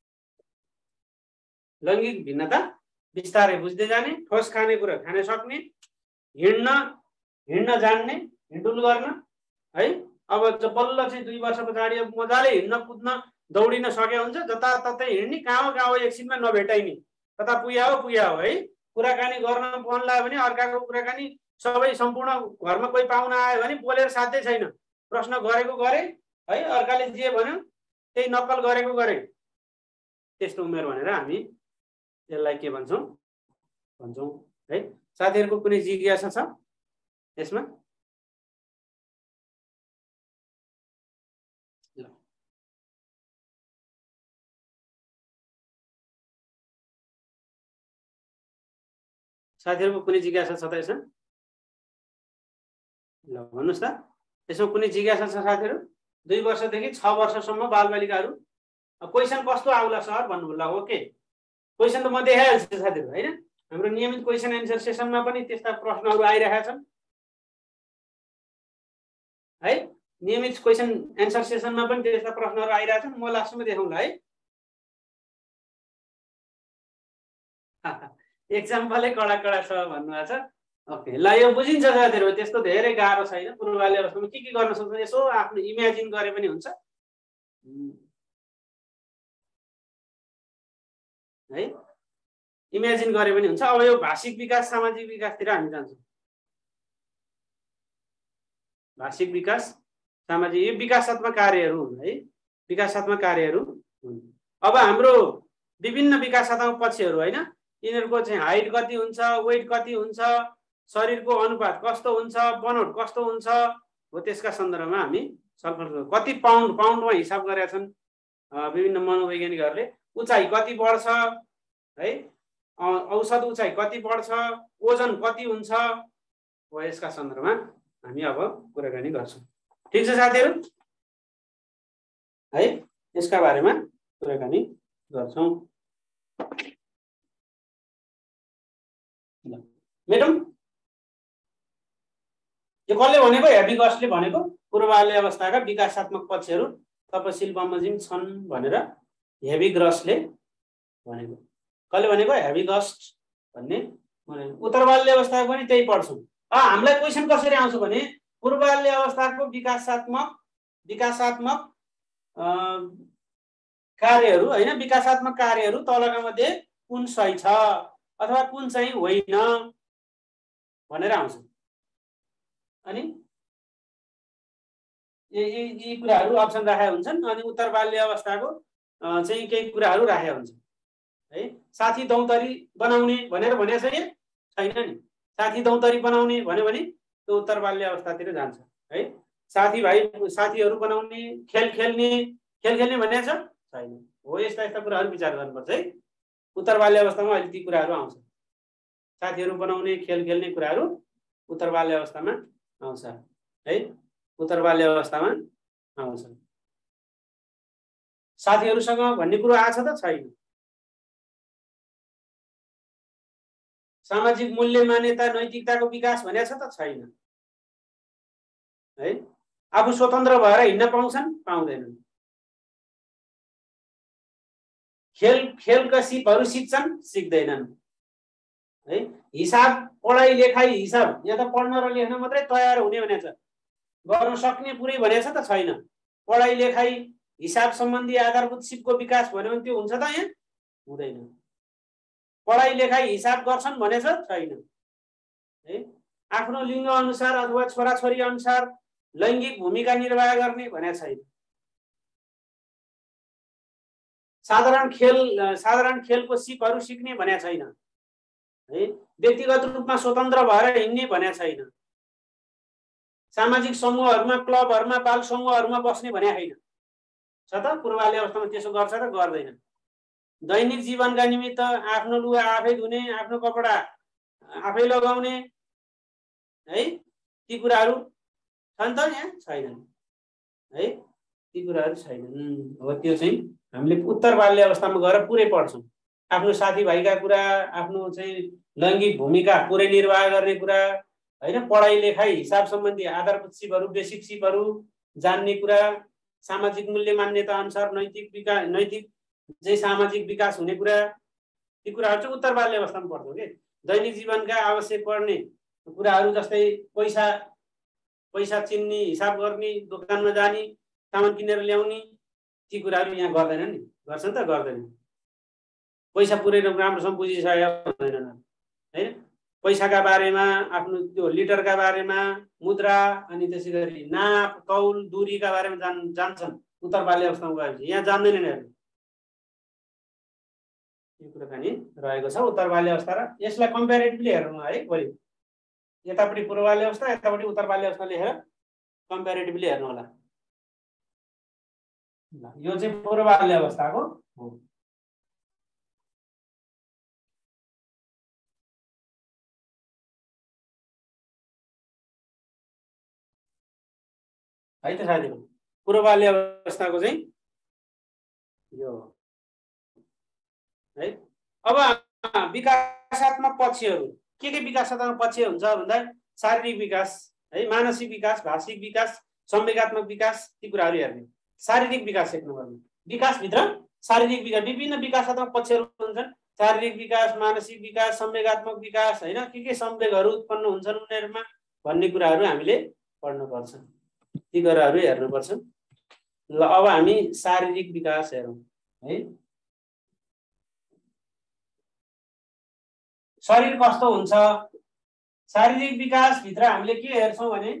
लैङ्गिक भिन्नता बिस्तारै बुझ्दै जाने, ठोस खानेकुरा खान सक्ने, हिँड्न हिँड्न जान्ने, हिँडुल गर्न है। अब बल्ल चाहिँ दुई वर्ष पछाडि मजाले हिँड्न कुद्न दौडिन सके हुन्छ, जताततै हिँड्ने, कहाँ कहाँ एकछिनमा नभेटाइने, कता पुग्या हो पुग्या हो है। कुराकानी गर्न मन लाग्यो भने अर्काको कुराकानी सबै सम्पूर्ण घरमा कोही पाहुना आयो भने बोलेर साध्यै छैन, प्रश्न गरेको गरे है, अर्काले जे भन्यो त्यही नक्कल गरेको गरे, त्यस्तो उमेर भनेर हामी यसलाई के भन्छौँ भन्छौँ है। साथीहरूको कुनै जिज्ञासा छ यसमा? साथीहरूको कुनै जिज्ञासा छ त यसमा? ल भन्नुहोस् त, यसमा कुनै जिज्ञासा छ साथीहरू? दुई वर्षदेखि छ वर्षसम्म बालबालिकाहरू क्वेसन कस्तो आउला सर भन्नुभयो। ओके, क्वेसन त म देखाइहाल्छु साथीहरू होइन। हाम्रो नियमित क्वेसन एन्सर सेसनमा पनि त्यस्ता प्रश्नहरू आइरहेका छन् है। नियमित क्वेसन एन्सर सेसनमा पनि त्यस्ता प्रश्नहरू आइरहेका छन्। म लास्टमा देखाउँला है। एक्जाम्पलै कडा कडा छ भन्नुभएको छ। ओके, ल यो बुझिन्छ साथीहरू, त्यस्तो धेरै गाह्रो छैन। पूर्वबाल्य अवस्थामा के के गर्न सक्छ यसो आफ्नो इमेजिन गरे पनि हुन्छ है, इमेजिन गरे पनि हुन्छ। अब यो भाषिक विकास सामाजिक विकासतिर हामी जान्छौँ। भाषिक विकास सामाजिक, यो विकासात्मक कार्यहरू हुन् है, विकासात्मक कार्यहरू हुन्। अब हाम्रो विभिन्न विकासात्मक पक्षहरू होइन, यिनीहरूको चाहिँ हाइट कति हुन्छ, वेट कति हुन्छ, शरीरको अनुपात कस्तो हुन्छ, बनोट कस्तो हुन्छ हो, त्यसका सन्दर्भमा हामी छलफल गर्छौँ। कति पाउन्ड पाउन्डमा हिसाब गरेका छन् विभिन्न मनोवैज्ञानिकहरूले, उचाइ कति बढ्छ है, औसत उचाइ कति बढ्छ, ओजन कति हुन्छ हो, यसका सन्दर्भमा हामी अब कुराकानी गर्छौँ। ठिक छ साथीहरू है, यसका बारेमा कुराकानी गर्छौँ। मेडम यो कसले भनेको? हेभिगस्टले भनेको पूर्वबाल्य अवस्थाका विकासात्मक पक्षहरू तपसिल बमोजिम छन् भनेर हेभिग्रसले भनेको। कसले भनेको? हेभिगस्ट भन्ने भनेको। उत्तरबाल्य अवस्थाको पनि त्यही पढ्छौँ। हामीलाई क्वेसन कसरी आउँछ भने पूर्वबाल्य अवस्थाको विकासात्मक विकासात्मक कार्यहरू होइन, विकासात्मक कार्यहरू तलका मध्ये कुन सही छ अथवा कुन चाहिँ होइन भनेर आउँछ। अनि यी कुराहरू अप्सन राखेका हुन्छन्। अनि उत्तर बाल्य अवस्थाको चाहिँ केही कुराहरू राखेका हुन्छन् है। साथी दौतरी बनाउने भनेर भनेको छ छैन नि। साथी दौतरी बनाउने भन्यो भने त्यो उत्तर बाल्य अवस्थातिर जान्छ है। साथीभाइ साथीहरू बनाउने, खेल खेल्ने खेल खेल्ने भनेको छ छैन हो। यस्ता यस्ता कुराहरू विचार गर्नुपर्छ है। उत्तर बाल्य अवस्थामा अहिले ती कुराहरू आउँछ। साथीहरू बनाउने, खेल खेल्ने कुराहरू उत्तर बाल्य अवस्थामा आउँछ है। उत्तर बाल्य अवस्थामा आउँछ। साथीहरूसँग भन्ने कुरो आछ त छैन। सामाजिक मूल्य मान्यता नैतिकताको विकास भनेको छ त छैन है। आफू स्वतन्त्र भएर हिँड्न पाउँछन् पाउँदैनन्। खेल खेलका सिपहरू सिक्छन् सिक्दैनन् है। हिसाब पढाइ लेखाइ हिसाब यहाँ त पढ्न र लेख्न मात्रै तयार हुने भनेको छ, गर्न सक्ने पुरै भनेको छ त छैन। पढाइ लेखाइ हिसाब सम्बन्धी आधारभूत सिपको विकास भन्यो भने त्यो हुन्छ त यहाँ हुँदैन। पढाइ लेखाइ हिसाब गर्छन् भनेछ छैन है। आफ्नो लिङ्ग अनुसार अथवा छोराछोरी अनुसार लैङ्गिक भूमिका निर्वाह गर्ने भनेको छैन। साधारण खेल साधारण खेलको सिपहरू सिक्ने भनेको छैन है। व्यक्तिगत रूपमा स्वतन्त्र भएर हिँड्ने भनेको छैन। सामाजिक समूहहरूमा, क्लबहरूमा, बाल समूहहरूमा बस्ने भनेको छैन छ त। पूर्वबाल्य अवस्थामा त्यसो गर्छ र गर्दैन। दैनिक जीवनका निमित्त आफ्नो लुगा आफै धुने, आफ्नो कपडा आफै लगाउने है, ती कुराहरू छन् त यहाँ छैनन् है। ती कुराहरू छैनन् हो। त्यो चाहिँ हामीले उत्तर बाल्य अवस्थामा गएर पुरै पढ्छौँ। आफ्नो साथीभाइका कुरा, आफ्नो चाहिँ लैङ्गिक भूमिका पुरै निर्वाह गर्ने कुरा होइन, पढाइ लेखाइ हिसाब सम्बन्धी आधारभूत सिपहरू, बेसिक सिपहरू जान्ने कुरा सामाजिक मूल्य मान्यता अनुसार नैतिक विकास नैतिक चाहिँ सामाजिक विकास हुने कुरा ती कुराहरू चाहिँ उत्तर बाल्य अवस्थामा पर्छ के। दैनिक जीवनका आवश्यक पर्ने कुराहरू जस्तै पैसा पैसा चिन्ने हिसाब गर्ने दोकानमा जाने सामान किनेर ल्याउने ती कुराहरू यहाँ गर्दैनन् नि, गर्छन् त गर्दैन। पैसा पुरै राम्रोसँग बुझिसकेका हुँदैनन् हैन। पैसाका बारेमा आफ्नो त्यो लिटरका बारेमा मुद्रा अनि त्यसै गरी नाप तौल दूरीका बारेमा जान जान्छन् उत्तर बाल्य अवस्थामा गएपछि, यहाँ जान्दैनन् हेर्नु। यो कुराकानी रहेको छ उत्तर बाल्य अवस्था र यसलाई कम्पेरिटिभली हेर्नु है। भोलि यतापट्टि पूर्व बाल्य अवस्था यतापट्टि उत्तर बाल्य अवस्था लेखेर कम्पेरिटिभली हेर्नु होला। यो चाहिँ पूर्व बाल्य अवस्थाको हो। है त साथीहरु, पूर्व बाल्य अवस्थाको चाहिँ यो है। अब विकासात्मक पक्षहरू के के विकासात्मक पक्ष हुन्छ भन्दा शारीरिक विकास है, मानसिक विकास, भाषिक विकास, संवेगात्मक विकास ती कुराहरू हेर्ने। शारीरिक विकास एक नम्बरमा, विकासभित्र शारीरिक विकास विभिन्न विकासात्मक पक्षहरू हुन्छन्। शारीरिक विकास, मानसिक विकास, संवेगात्मक विकास हैन, के के संवेगहरू उत्पन्न हुन्छन् उनीहरुमा भन्ने कुराहरू हामीले पढ्नुपर्छ, ती कुराहरू हेर्नुपर्छ। ल अब हामी शारीरिक विकास हेरौँ है। शरीर कस्तो हुन्छ? शारीरिक विकास भित्र हामीले के हेर्छौं भने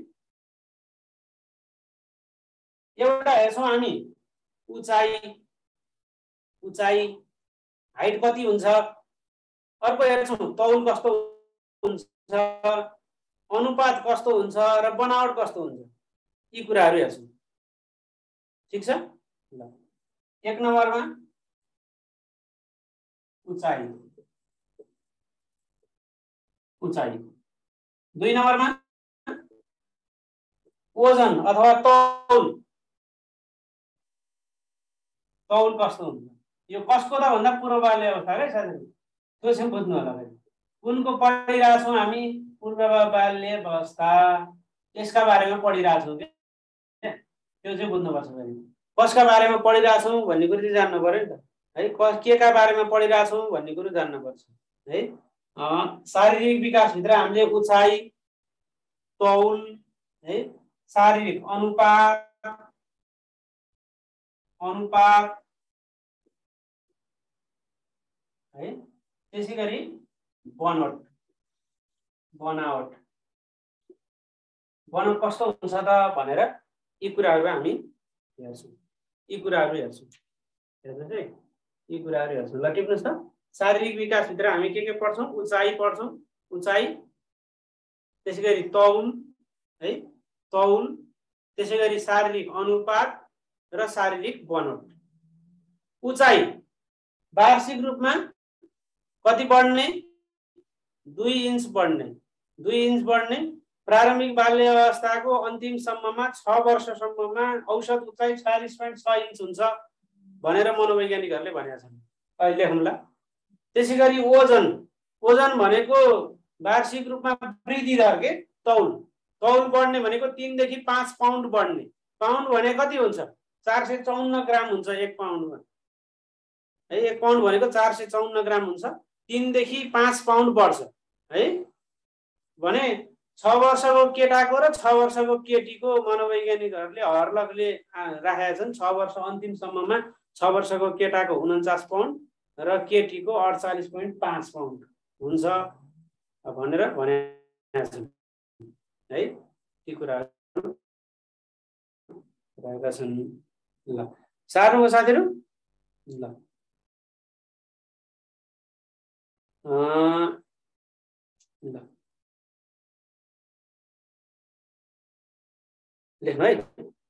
एउटा हेर्छौं हामी उचाइ, उचाइ हाइट कति हुन्छ। अर्को हेर्छौं तौल कस्तो हुन्छ, अनुपात कस्तो हुन्छ र बनावट कस्तो हुन्छ, यी कुराहरू हेर्छौं। ठीक छ ल। एक नम्बरमा उचाइ, उचाइ। दुई नम्बरमा ओजन अथवा तौल, तौल कस्तो हुन्छ। यो कसको त भन्दा पूर्व बाल्य अवस्था है साथीहरु, त्यो चाहिँ बुझ्नु होला। कुनको पढिरहेछौं हामी? पूर्व बाल्य अवस्था, यसका बारेमा पढिरहेछौं के, त्यो चाहिँ बुझ्नुपर्छ। कसका बारेमा पढिरहेछौं भन्ने कुरा चाहिँ जान्नु पर्यो नि त है। के का बारेमा पढिरहेछौं भन्ने कुरा जान्नुपर्छ है। शारीरिक विकास भित्र हामीले उचाइ, तौल है, शारीरिक अनुपात, अनुपात है, त्यसैगरी बनावट, बनावट बनावट कस्तो हुन्छ त भनेर यी कुराहरू हामी हेर्छौं, यी कुराहरू हेर्छौं हेर्नुहोस् है, यी कुराहरू हेर्छौं। ल टिप्नुहोस् त। शारीरिक विकास भित्र हामी के के पढ्छौं? उचाइ पढ्छौं, उचाइ, त्यसैगरी तौल है, तौल, त्यसैगरी शारीरिक अनुपात र शारीरिक बनावट। उचाइ वार्षिक रूपमा कति बढ्ने? दुई इंच बढ्ने, दुई इंच बढ्ने। प्रारम्भिक बाल्य अवस्थाको अन्तिम सम्ममा छ वर्षसम्ममा औसत उचाइ छयालिस दशमलव छ इंच हुन्छ भनेर मनोवैज्ञानिकहरूले भनेका छन्। अहिले लेखौँला। त्यसैगरी ओजन, ओजन भनेको वार्षिक रूपमा वृद्धि दर के, तौल, तौल बढ्ने भनेको तीन देखि पाँच पाउन्ड बढ्ने। पाउन्ड भने कति हुन्छ? चार सय चौन्न ग्राम हुन्छ एक पाउन्डमा है। एक पाउन्ड भनेको चार सय चौन्न ग्राम हुन्छ। तीन देखि पाँच पाउन्ड बढ्छ है भने छ वर्षको केटाको र छ वर्षको केटीको मनोवैज्ञानिकहरूले हर्लकले राखेका छन्। छ वर्ष अन्तिमसम्ममा छ वर्षको केटाको उन्चास पाउन्ड र केटीको अडचालीस पोइन्ट पाँच पाउन्ड हुन्छ भनेर भनेका छन् है। ती कुराहरू रहेका छन्। ल सार्नु हो साथीहरु। ल अ ल लेख्नु है।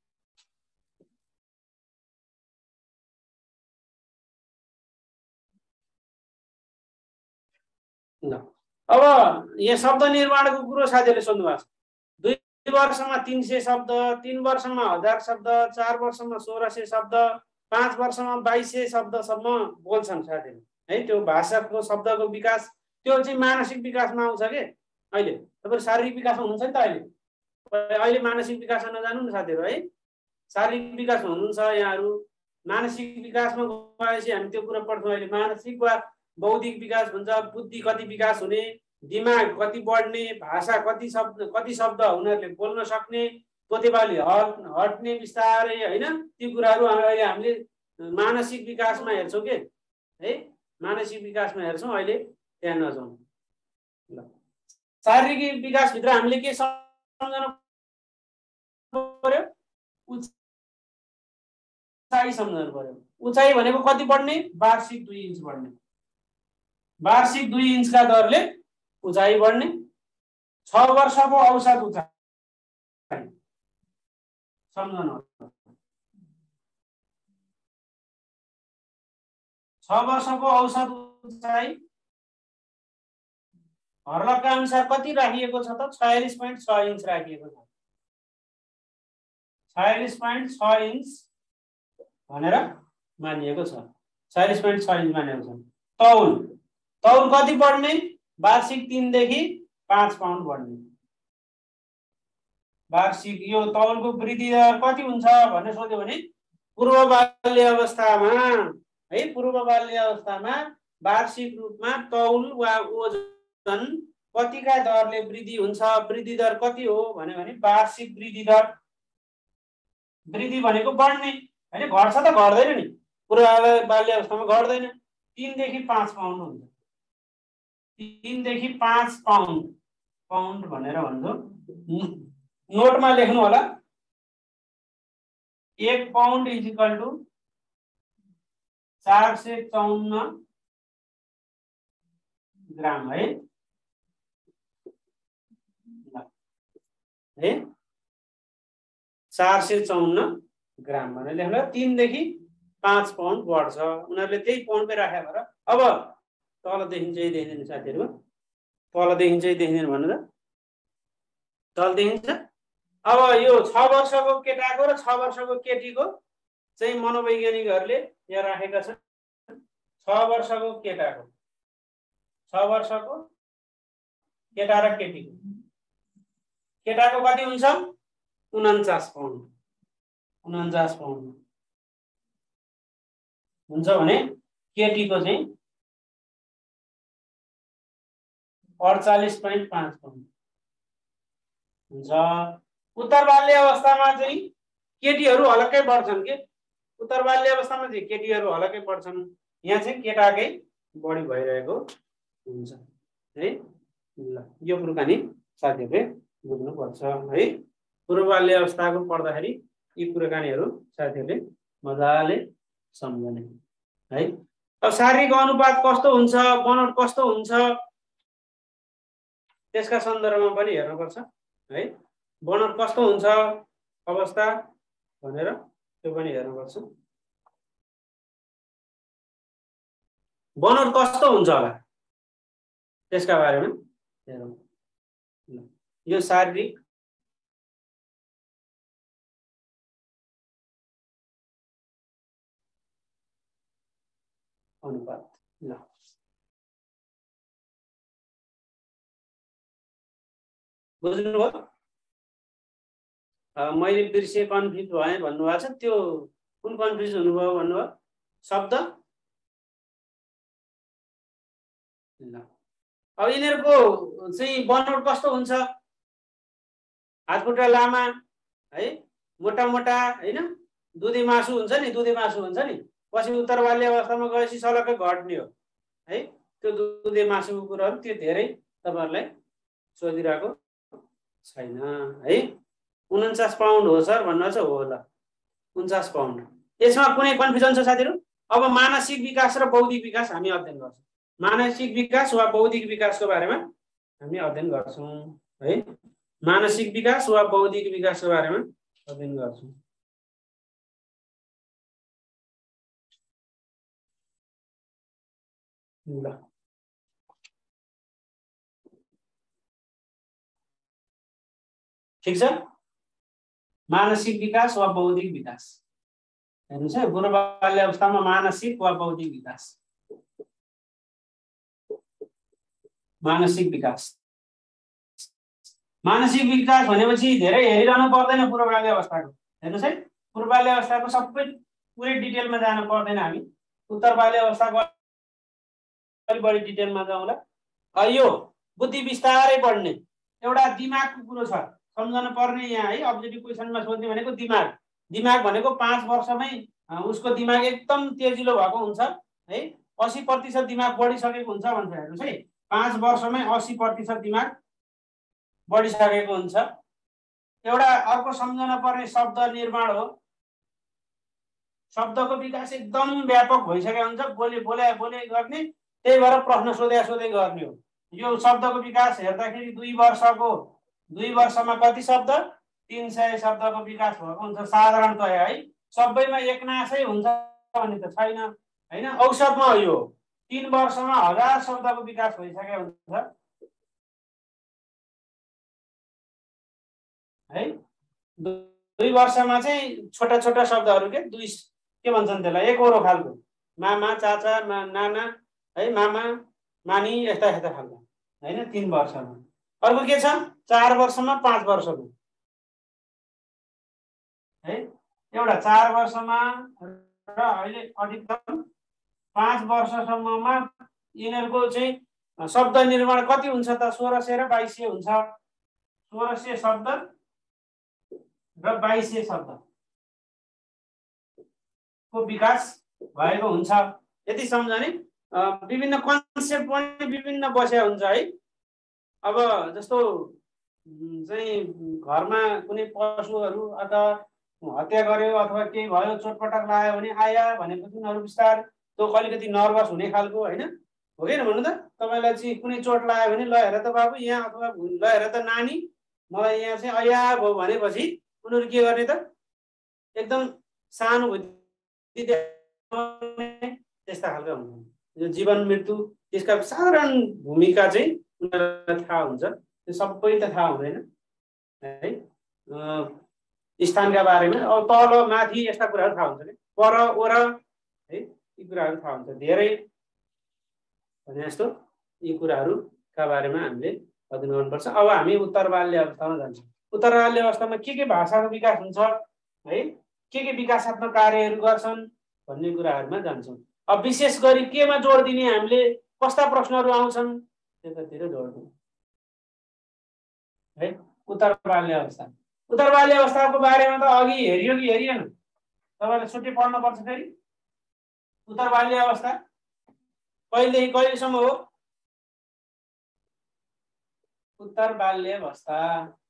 ल अब यहाँ शब्द निर्माणको कुरो साथीहरूले सोध्नु भएको छ। दुई वर्षमा तीन सय शब्द, तीन वर्षमा हजार शब्द, चार वर्षमा सोह्र सय शब्द, पाँच वर्षमा बाइस सय शब्दसम्म बोल्छन् साथीहरू है। त्यो भाषाको शब्दको विकास त्यो चाहिँ मानसिक विकासमा आउँछ के। अहिले तपाईहरु शारीरिक विकासमा हुनुहुन्छ नि त। अहिले अहिले मानसिक विकासमा नजानु न साथीहरू है। शारीरिक विकास हुनुहुन्छ यहाँहरू। मानसिक विकासमा गएपछि हामी त्यो कुरा पढ्छौँ अहिले। मानसिक वा बौद्धिक विकास भन्छ। बुद्धि कति विकास हुने, दिमाग कति बढ्ने, भाषा कति शब्द कति शब्द उनीहरूले बोल्न सक्ने, तोतेबाली हट हट्ने बिस्तारै होइन, ती कुराहरू अहिले हामीले मानसिक विकासमा हेर्छौँ के है, मानसिक विकासमा हेर्छौँ अहिले, त्यहाँ नजाउँ ल। शारीरिक विकासभित्र हामीले के सम्झनु पर्यो, उचाइ सम्झनु पर्यो। उचाइ भनेको कति बढ्ने, वार्षिक दुई इन्च बढ्ने, वार्षिक दुई इन्चका दरले उचाइ बढ्ने। छ वर्षको औसत उचाइ सम्झनु, छ वर्षको औसत उचाइ हर्लकका अनुसार कति राखिएको छ त, छयालिस पोइन्ट छ इन्च राखिएको छ। छयालिस पोइन्ट छ इन्च भनेर मानिएको छ, छयालिस पोइन्ट छ इन्च मानिएको छ। तौल, तौल कति बढ्ने, वार्षिक तीनदेखि पाँच पाउन्ड बढ्ने। वार्षिक यो तौलको वृद्धि दर कति हुन्छ भनेर सोध्यो भने पूर्व बाल्य अवस्थामा है, पूर्व बाल्य अवस्थामा वार्षिक रूपमा तौल वा ओजन कतिका दरले वृद्धि हुन्छ, वृद्धि दर कति हो भने वार्षिक वृद्धि दर, वृद्धि भनेको बढ्ने हैन, घट्छ त घट्दैन नि, पूर्व बाल्य अवस्थामा घट्दैन, तीनदेखि पाँच पाउन्ड हुन्छ। तीनदेखि पाँच पाउन्ड पाउन्ड भनेर भन्छौँ। नोटमा लेख्नु होला, एक पाउन्ड इज इक्वल टू चार सय चौन्न ग्राम है, है चार सय चौन्न ग्राम भनेर लेख्नु। तीनदेखि पाँच पाउन्ड बढ्छ, उनीहरूले त्यही पाउन्डमै राखे भएर। अब तल देखिन्छ यही देखिँदैन साथीहरू, तल देखिन्छ यही देखिँदैन भन्नु त, तल देखिन्छ। अब यो छ वर्षको केटाको र छ वर्षको केटीको चाहिँ मनोवैज्ञानिकहरूले यहाँ राखेका छन्। छ वर्षको केटाको, छ वर्षको केटा र केटीको, केटाको कति हुन्छ, उन्चास पाउन्ड, उन्चास पाउन्ड हुन्छ भने केटीको चाहिँ अडचालिस पोइन्ट पाँच पाउन्ड हुन्छ। उत्तर बाल्य अवस्थामा चाहिँ केटीहरू हलक्कै बढ्छन् के, उत्तर बाल्य अवस्थामा चाहिँ केटीहरू हलक्कै बढ्छन्, यहाँ चाहिँ केटाकै बढी भइरहेको हुन्छ है। ल यो कुराकानी साथीहरूले बुझ्नुपर्छ है। पूर्व बाल्य अवस्थाको पढ्दाखेरि यी कुराकानीहरू साथीहरूले मजाले सम्झने है। अब शारीरिक अनुपात कस्तो हुन्छ, बनोट कस्तो हुन्छ, त्यसका सन्दर्भमा पनि हेर्नुपर्छ है। बनोट कस्तो हुन्छ अवस्था भनेर त्यो पनि हेर्नुपर्छ। बनोट कस्तो हुन्छ होला त्यसका बारेमा हेरौँ। यो शारीरिक अनुपात, ल बुझ्नुभयो। मैले बिर्से कन्फ्युज भएँ भन्नुभएको छ, त्यो कुन कन्फ्युज हुनुभयो भन्नुभयो शब्द। ल अब यिनीहरूको चाहिँ बनोट कस्तो हुन्छ, हातखुट्टा लामा है, मोटा मोटा होइन, दुधे मासु हुन्छ नि, दुधे मासु हुन्छ नि, पछि उत्तर बाल्य अवस्थामा गएपछि सलक्कै घट्ने हो है। त्यो दुधे मासुको कुराहरू त्यो धेरै तपाईँहरूलाई सोधिरहेको छैन है। उन्चास पाउन्ड हो सर भन्नु छ, हो ल उन्चास पाउन्ड। यसमा कुनै कन्फ्युजन छ साथीहरू? अब मानसिक विकास र बौद्धिक विकास हामी अध्ययन गर्छौँ। मानसिक विकास वा बौद्धिक विकासको बारेमा हामी अध्ययन गर्छौँ है। मानसिक विकास वा बौद्धिक विकासको बारेमा अध्ययन गर्छौँ। ल ठिक छ। मानसिक विकास वा बौद्धिक विकास हेर्नुहोस् है, पूर्व बाल्य अवस्थामा मानसिक वा बौद्धिक विकास, मानसिक विकास। मानसिक विकास भनेपछि धेरै हेरिरहनु पर्दैन पूर्व बाल्य अवस्थाको। हेर्नुहोस् है, पूर्व बाल्य अवस्थाको सबै पुरै डिटेलमा जान पर्दैन, हामी उत्तर बाल्य अवस्थाको अलि बढी डिटेलमा जाउँला। यो बुद्धि बिस्तारै बढ्ने एउटा दिमागको कुरो छ, सम्झन पर्ने यहाँ है। अब्जेक्टिभ क्वेसनमा सोध्ने भनेको दिमाग। दिमाग भनेको पाँच वर्षमै उसको दिमाग एकदम तेजिलो भएको हुन्छ है। अस्सी प्रतिशत दिमाग बढिसकेको हुन्छ भन्छ। हेर्नुहोस् है, पाँच वर्षमै अस्सी प्रतिशत दिमाग बढिसकेको हुन्छ। एउटा अर्को सम्झन पर्ने शब्द निर्माण हो। शब्दको विकास एकदम व्यापक भइसकेको हुन्छ, बोले बोले बोले गर्ने, त्यही भएर प्रश्न सोधे सोधे गर्ने हो। यो शब्दको विकास हेर्दाखेरि दुई वर्षको दुई वर्षमा कति शब्द, तीन सय शब्दको विकास भएको हुन्छ साधारणतया है। सबैमा एकनासै हुन्छ भन्ने त छैन हैन। औसतमा यो तीन वर्षमा हजार शब्दको विकास भइसकेको हुन्छ है। दुई वर्षमा चाहिँ छोटा छोटा शब्दहरू के दुई के भन्छन् त्यसलाई, एकहोरो खालको, मामा चाचा मा, नाना है, मामा मानी यस्ता यस्ता खालको हैन तीन वर्षमा। अर्को के छ, चार वर्षमा पाँच वर्षको है। एउटा चार वर्षमा र अहिले अधिकतम पाँच वर्षसम्ममा यिनीहरूको चाहिँ शब्द निर्माण कति हुन्छ त, सोह्र सय र बाइस सय हुन्छ। सोह्र सय शब्द र बाइस सय शब्द को विकास भएको हुन्छ। यति सम्झने। विभिन्न कन्सेप्ट पनि विभिन्न बसेको हुन्छ है। अब जस्तो चाहिँ घरमा कुनै पशुहरू अथवा हत्या गर्यो अथवा केही भयो, चोटपटक लाग्यो भने आया भनेपछि उनीहरू बिस्तार त्यो अलिकति नर्भस हुने खालको होइन हो कि भन्नु त। तपाईँलाई चाहिँ कुनै चोट लाग्यो भने ल हेर त बाबु यहाँ, अथवा ल हेर त नानी मलाई यहाँ चाहिँ अया भयो भनेपछि उनीहरू के गर्ने त, एकदम सहानुभूति त्यस्ता खालका हुन्छ। यो जीवन मृत्यु त्यसका साधारण भूमिका चाहिँ उनीहरूलाई थाहा हुन्छ, त्यो सबै त थाहा हुँदैन है। स्थानका बारेमा अब तल माथि यस्ता कुराहरू थाहा हुन्छ, पर ओर है, यी कुराहरू थाहा हुन्छ धेरै भने जस्तो। यी कुराहरूका बारेमा हामीले अध्ययन गर्नुपर्छ। अब हामी उत्तर बाल्य अवस्थामा जान्छौँ। उत्तर बाल्य अवस्थामा के के भाषाको विकास हुन्छ है, के के विकासात्मक कार्यहरू गर्छन् भन्ने कुराहरूमा जान्छौँ। अब विशेष गरी केमा जोड दिने, हामीले कस्ता प्रश्नहरू आउँछन् त्यतातिर जोड दिने है। उत्तर बाल्य अवस्था, उत्तर बाल्य अवस्थाको बारेमा त अघि हेरियो कि हेरिएन, तपाईँले छुट्टै पढ्नुपर्छ फेरि। उत्तर बाल्य अवस्था कहिलेदेखि कहिलेसम्म हो? उत्तर बाल्य अवस्था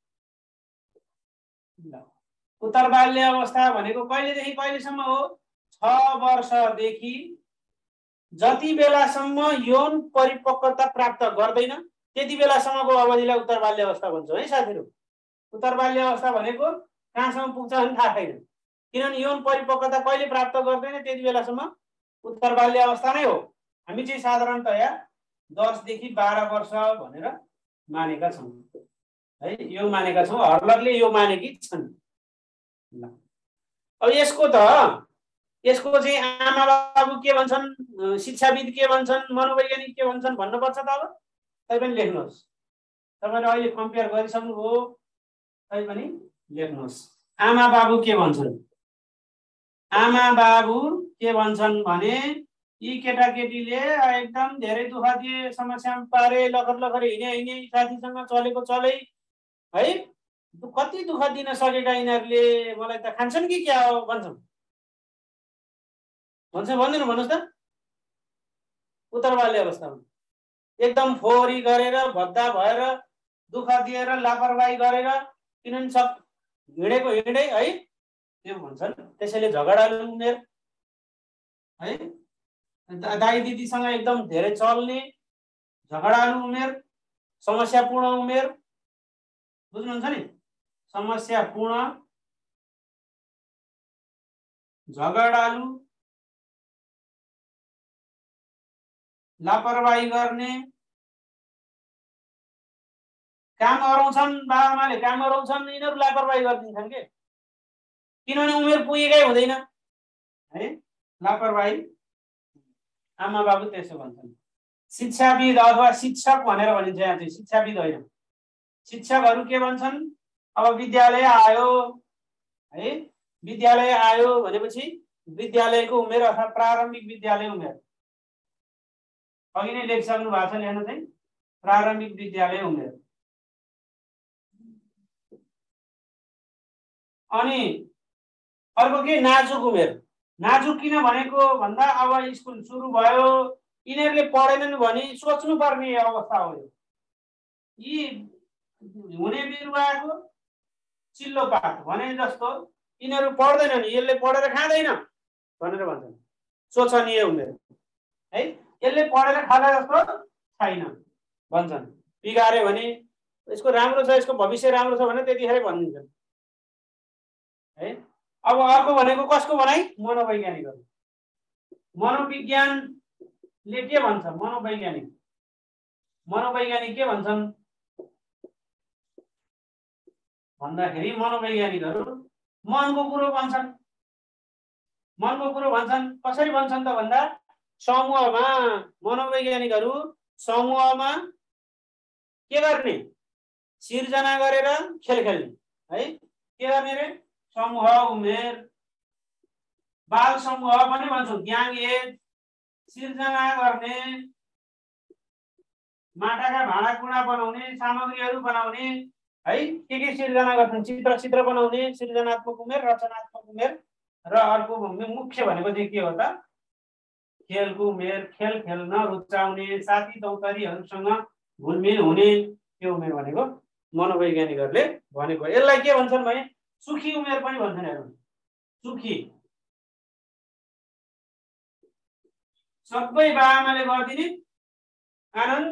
उत्तर बाल्य अवस्था भनेको कहिलेदेखि कहिलेसम्म हो? छ वर्षदेखि जति बेलासम्म यौन परिपक्वता प्राप्त गर्दैन त्यति बेलासम्मको अवधिलाई उत्तर बाल्य अवस्था भन्छौँ है साथीहरू। उत्तर बाल्य अवस्था भनेको कहाँसम्म पुग्छ भने थाहा छैन, किनभने यौन परिपक्वता कहिले प्राप्त गर्दैन त्यति बेलासम्म उत्तर बाल्य अवस्था नै हो। हामी चाहिँ साधारणतया दसदेखि बाह्र वर्ष भनेर मानेका छौँ है, यो मानेका छौँ। हर्लरले यो मानेकी छन्। अब यसको त यसको चाहिँ आमा बाबु के भन्छन्, शिक्षाविद के भन्छन्, मनोवैज्ञानिक के भन्छन् भन्नुपर्छ त। अब तै पनि लेख्नुहोस्, तपाईँले अहिले कम्पेयर गरिसक्नु हो, तै पनि लेख्नुहोस् आमा बाबु के भन्छन्। आमा बाबु के भन्छन् भने यी केटाकेटीले एकदम धेरै दुःख दिए, समस्यामा पारे, लखर लखर हिँडे हिँडे, साथीसँग चलेको चलै है, कति दुःख दिन सकेका यिनीहरूले, मलाई त खान्छन् कि क्या हो भन्छन्। भन्छ भन्दैन भन्नुहोस् त। उत्तर बाल्य अवस्थामा एकदम फोहोरी गरेर, भद्दा भएर, दुःख दिएर, लापरवाही गरेर, किनभने सब हिँडेको हिँडे है, त्यो भन्छन्। त्यसैले झगडालु उमेर है, दाइ दिदीसँग एकदम धेरै चल्ने, झगडालु उमेर, समस्यापूर्ण उमेर, बुझ्नुहुन्छ नि। समस्यापूर्ण, झगडालु, लापरवाही गर्ने, काम गराउँछन् बाबाआमाले, काम गराउँछन् यिनीहरू लापरवाही गरिदिन्छन् के, किनभने उमेर पुगेकै हुँदैन है। लापरवाही आमा बाबु त्यसो भन्छन्। शिक्षाविद अथवा शिक्षक भनेर भनिन्छ यहाँ चाहिँ, शिक्षाविद होइन। शिक्षकहरू के भन्छन्, अब विद्यालय आयो है, विद्यालय आयो भनेपछि विद्यालयको उमेर अर्थात् प्रारम्भिक विद्यालय उमेर अघि नै लेखिसक्नु भएको छ। लेख्नु चाहिँ प्रारम्भिक विद्यालय उमेर। अनि अर्को के नाजुक उमेर। नाजुक किन भनेको भन्दा अब स्कुल सुरु भयो, यिनीहरूले पढेनन् भने सोच्नुपर्ने अवस्था हो। यी हुने बिरुवाको चिल्लो पात भने जस्तो यिनीहरू पढ्दैनन्, यसले पढेर खाँदैन भनेर भन्छन्। सोचनीय उमेर है, यसले पढेर खाँदा जस्तो छैन भन्छन्। बिगार्यो भने यसको राम्रो छ, यसको भविष्य राम्रो छ भने त्यतिखेरै भनिदिन्छन् है। अब अर्को भनेको कसको भनाइ? मनोवैज्ञानिकहरू। मनोविज्ञानले के भन्छ? मनोवैज्ञानिक मनोवैज्ञानिक के भन्छन् भन्दाखेरि मनोवैज्ञानिकहरू मनको कुरो भन्छन्। मनको कुरो भन्छन्। कसरी भन्छन् त भन्दा समूहमा मनोवैज्ञानिकहरू समूहमा के गर्ने? सिर्जना गरेर खेल खेल्ने है। के गर्ने रे? समूह उमेर, बाल समूह पनि भन्छौँ, ग्याङ एज, सिर्जना गर्ने, माटाका भाँडाकुँडा बनाउने, सामग्रीहरू बनाउने है, के के सिर्जना गर्छन्? चित्र चित्र बनाउने, सृजनात्मक उमेर, रचनात्मक उमेर। र अर्को मुख्य भनेको चाहिँ के हो त? खेलको उमेर, खेल खेल्न रुचाउने, साथी दौतरीहरूसँग घुलमिल हुने, त्यो उमेर भनेको मनोवैज्ञानिकहरूले भनेको। यसलाई के भन्छन् भने सुखी उमेर पनि भन्छन्। हेर्नु, सुखी सबै बाबाआमाले गरिदिने आनन्द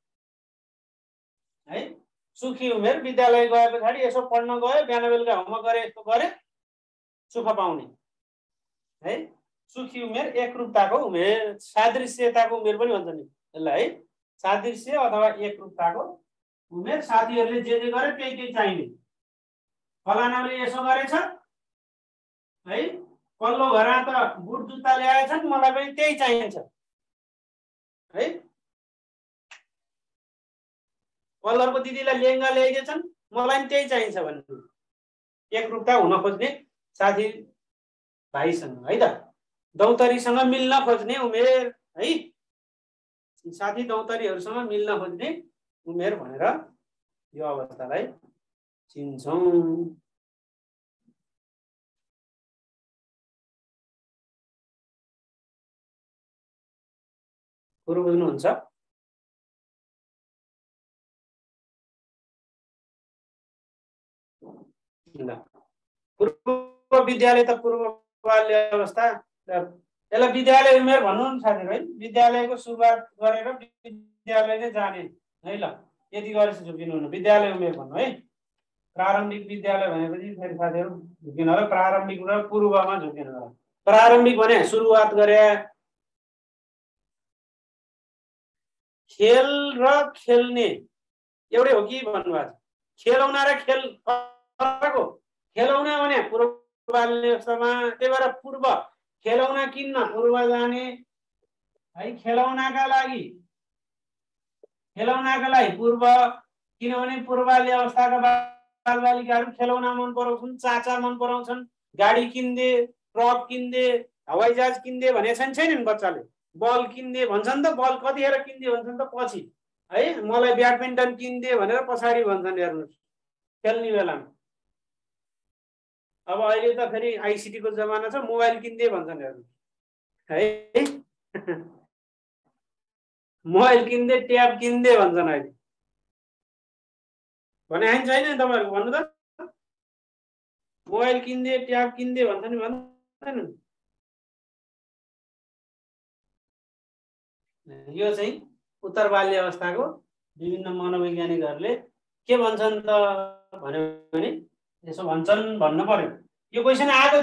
है। सुखी उमेर, विद्यालय गए पछाडि यसो पढ्न गयो, बिहान बेलुका होमवर्क गरे, यस्तो गरे, सुख पाउने है। सुखी उमेर, एकरूपताको उमेर, सादृश्यताको उमेर पनि भन्छन् यसलाई है। सादृश्य अथवा एकरूपताको उमेर। साथीहरूले जे जे गरे त्यही त्यही चाहिने। फलानाले यसो गरेछ है, पल्लो घरमा त बुट जुत्ता ल्याएछन्, मलाई पनि त्यही चाहिन्छ है। पल्लोको दिदीलाई लेहङ्गा ल्याइदिएछन्, मलाई पनि त्यही चाहिन्छ भन्ने एकरूपता हुन खोज्ने साथी भाइसँग है त। दौतरीसँग मिल्न खोज्ने उमेर है, साथी दौतरीहरूसँग मिल्न खोज्ने उमेर भनेर यो अवस्थालाई चिन्छौँ। कुरो बुझ्नुहुन्छ? पूर्व विद्यालय त पूर्व बाल्य अवस्था, यसलाई विद्यालय उमेर भन्नु न साथीहरू है। विद्यालयको सुरुवात गरेर विद्यालय नै जाने है। ल यति गरेर झुकिनु हुनु, विद्यालय उमेर भन्नु है। प्रारम्भिक विद्यालय भनेपछि फेरि साथीहरू झुकिनु होला, प्रारम्भिक र पूर्वमा झुकिनु होला। प्रारम्भिक भने सुरुवात गरे, खेल र खेल्ने एउटै हो कि भन्नुभएको छ। खेलौना र खेल फरक हो। खेलौना भने पूर्व बाल्य अवस्थामा, त्यही भएर पूर्व खेलौना किन्न पूर्व जाने है। खेलौनाका लागि खेलौनाका लागि पूर्व, किनभने पूर्व बाल्य अवस्थाका बालबालिकाहरू खेलौना मन पराउँछन्, चाचा मन पराउँछन्, गाडी किन्दे, ट्रक किन्दे, हवाईजहाज किन्दे भने छैनन् बच्चाले। बल किन्दे भन्छन् त, बल कतिखेर किन्दे भन्छन् त पछि है। मलाई ब्याडमिन्टन किन्दे भनेर पछाडि भन्छन्। हेर्नुहोस् खेल्ने बेलामा। अब अहिले त फेरि आइसिटीको जमाना छ, मोबाइल किन्दे भन्छन्। हेर्नुहोस् है, मोबाइल किन्दे, ट्याब किन्दे भन्छन् अहिले। भने छैन तपाईँहरूको भन्नु त? मोबाइल किन्दे, ट्याब किन्दे भन्छन् भन्दैनन्? यो चाहिँ उत्तर बाल्य अवस्थाको विभिन्न मनोवैज्ञानिकहरूले के भन्छन् त भन्यो भने यसो भन्छन् भन्नु पर्यो। यो क्वेसन आएको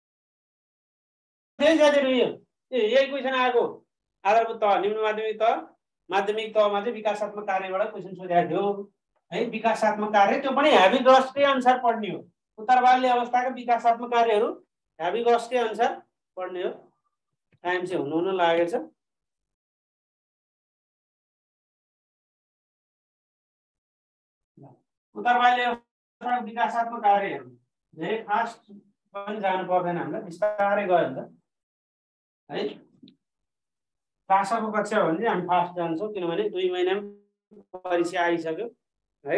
यो यही क्वेसन आएको आधारभूत तह, निम्न माध्यमिक तह, माध्यमिक तहमा चाहिँ विकासात्मक कार्यबाट क्वेसन सोधेको थियो है। विकासात्मक कार्य त्यो पनि ह्याबिगसकै अनुसार पढ्ने हो। उत्तर बाल्य अवस्थाका विकासात्मक कार्यहरू ह्याबिगसकै अनुसार पढ्ने हो। टाइम चाहिँ हुनु हुन लागेछ। उत्तर बाल्य अवस्थाका विकासात्मक कार्यहरू धेरै फास्ट पनि जानु पर्दैन हामीलाई, बिस्तारै गयो नि त है। भाषाको कक्षा हो भने चाहिँ हामी फास्ट जान्छौँ, किनभने दुई महिनामा परीक्षा आइसक्यो है।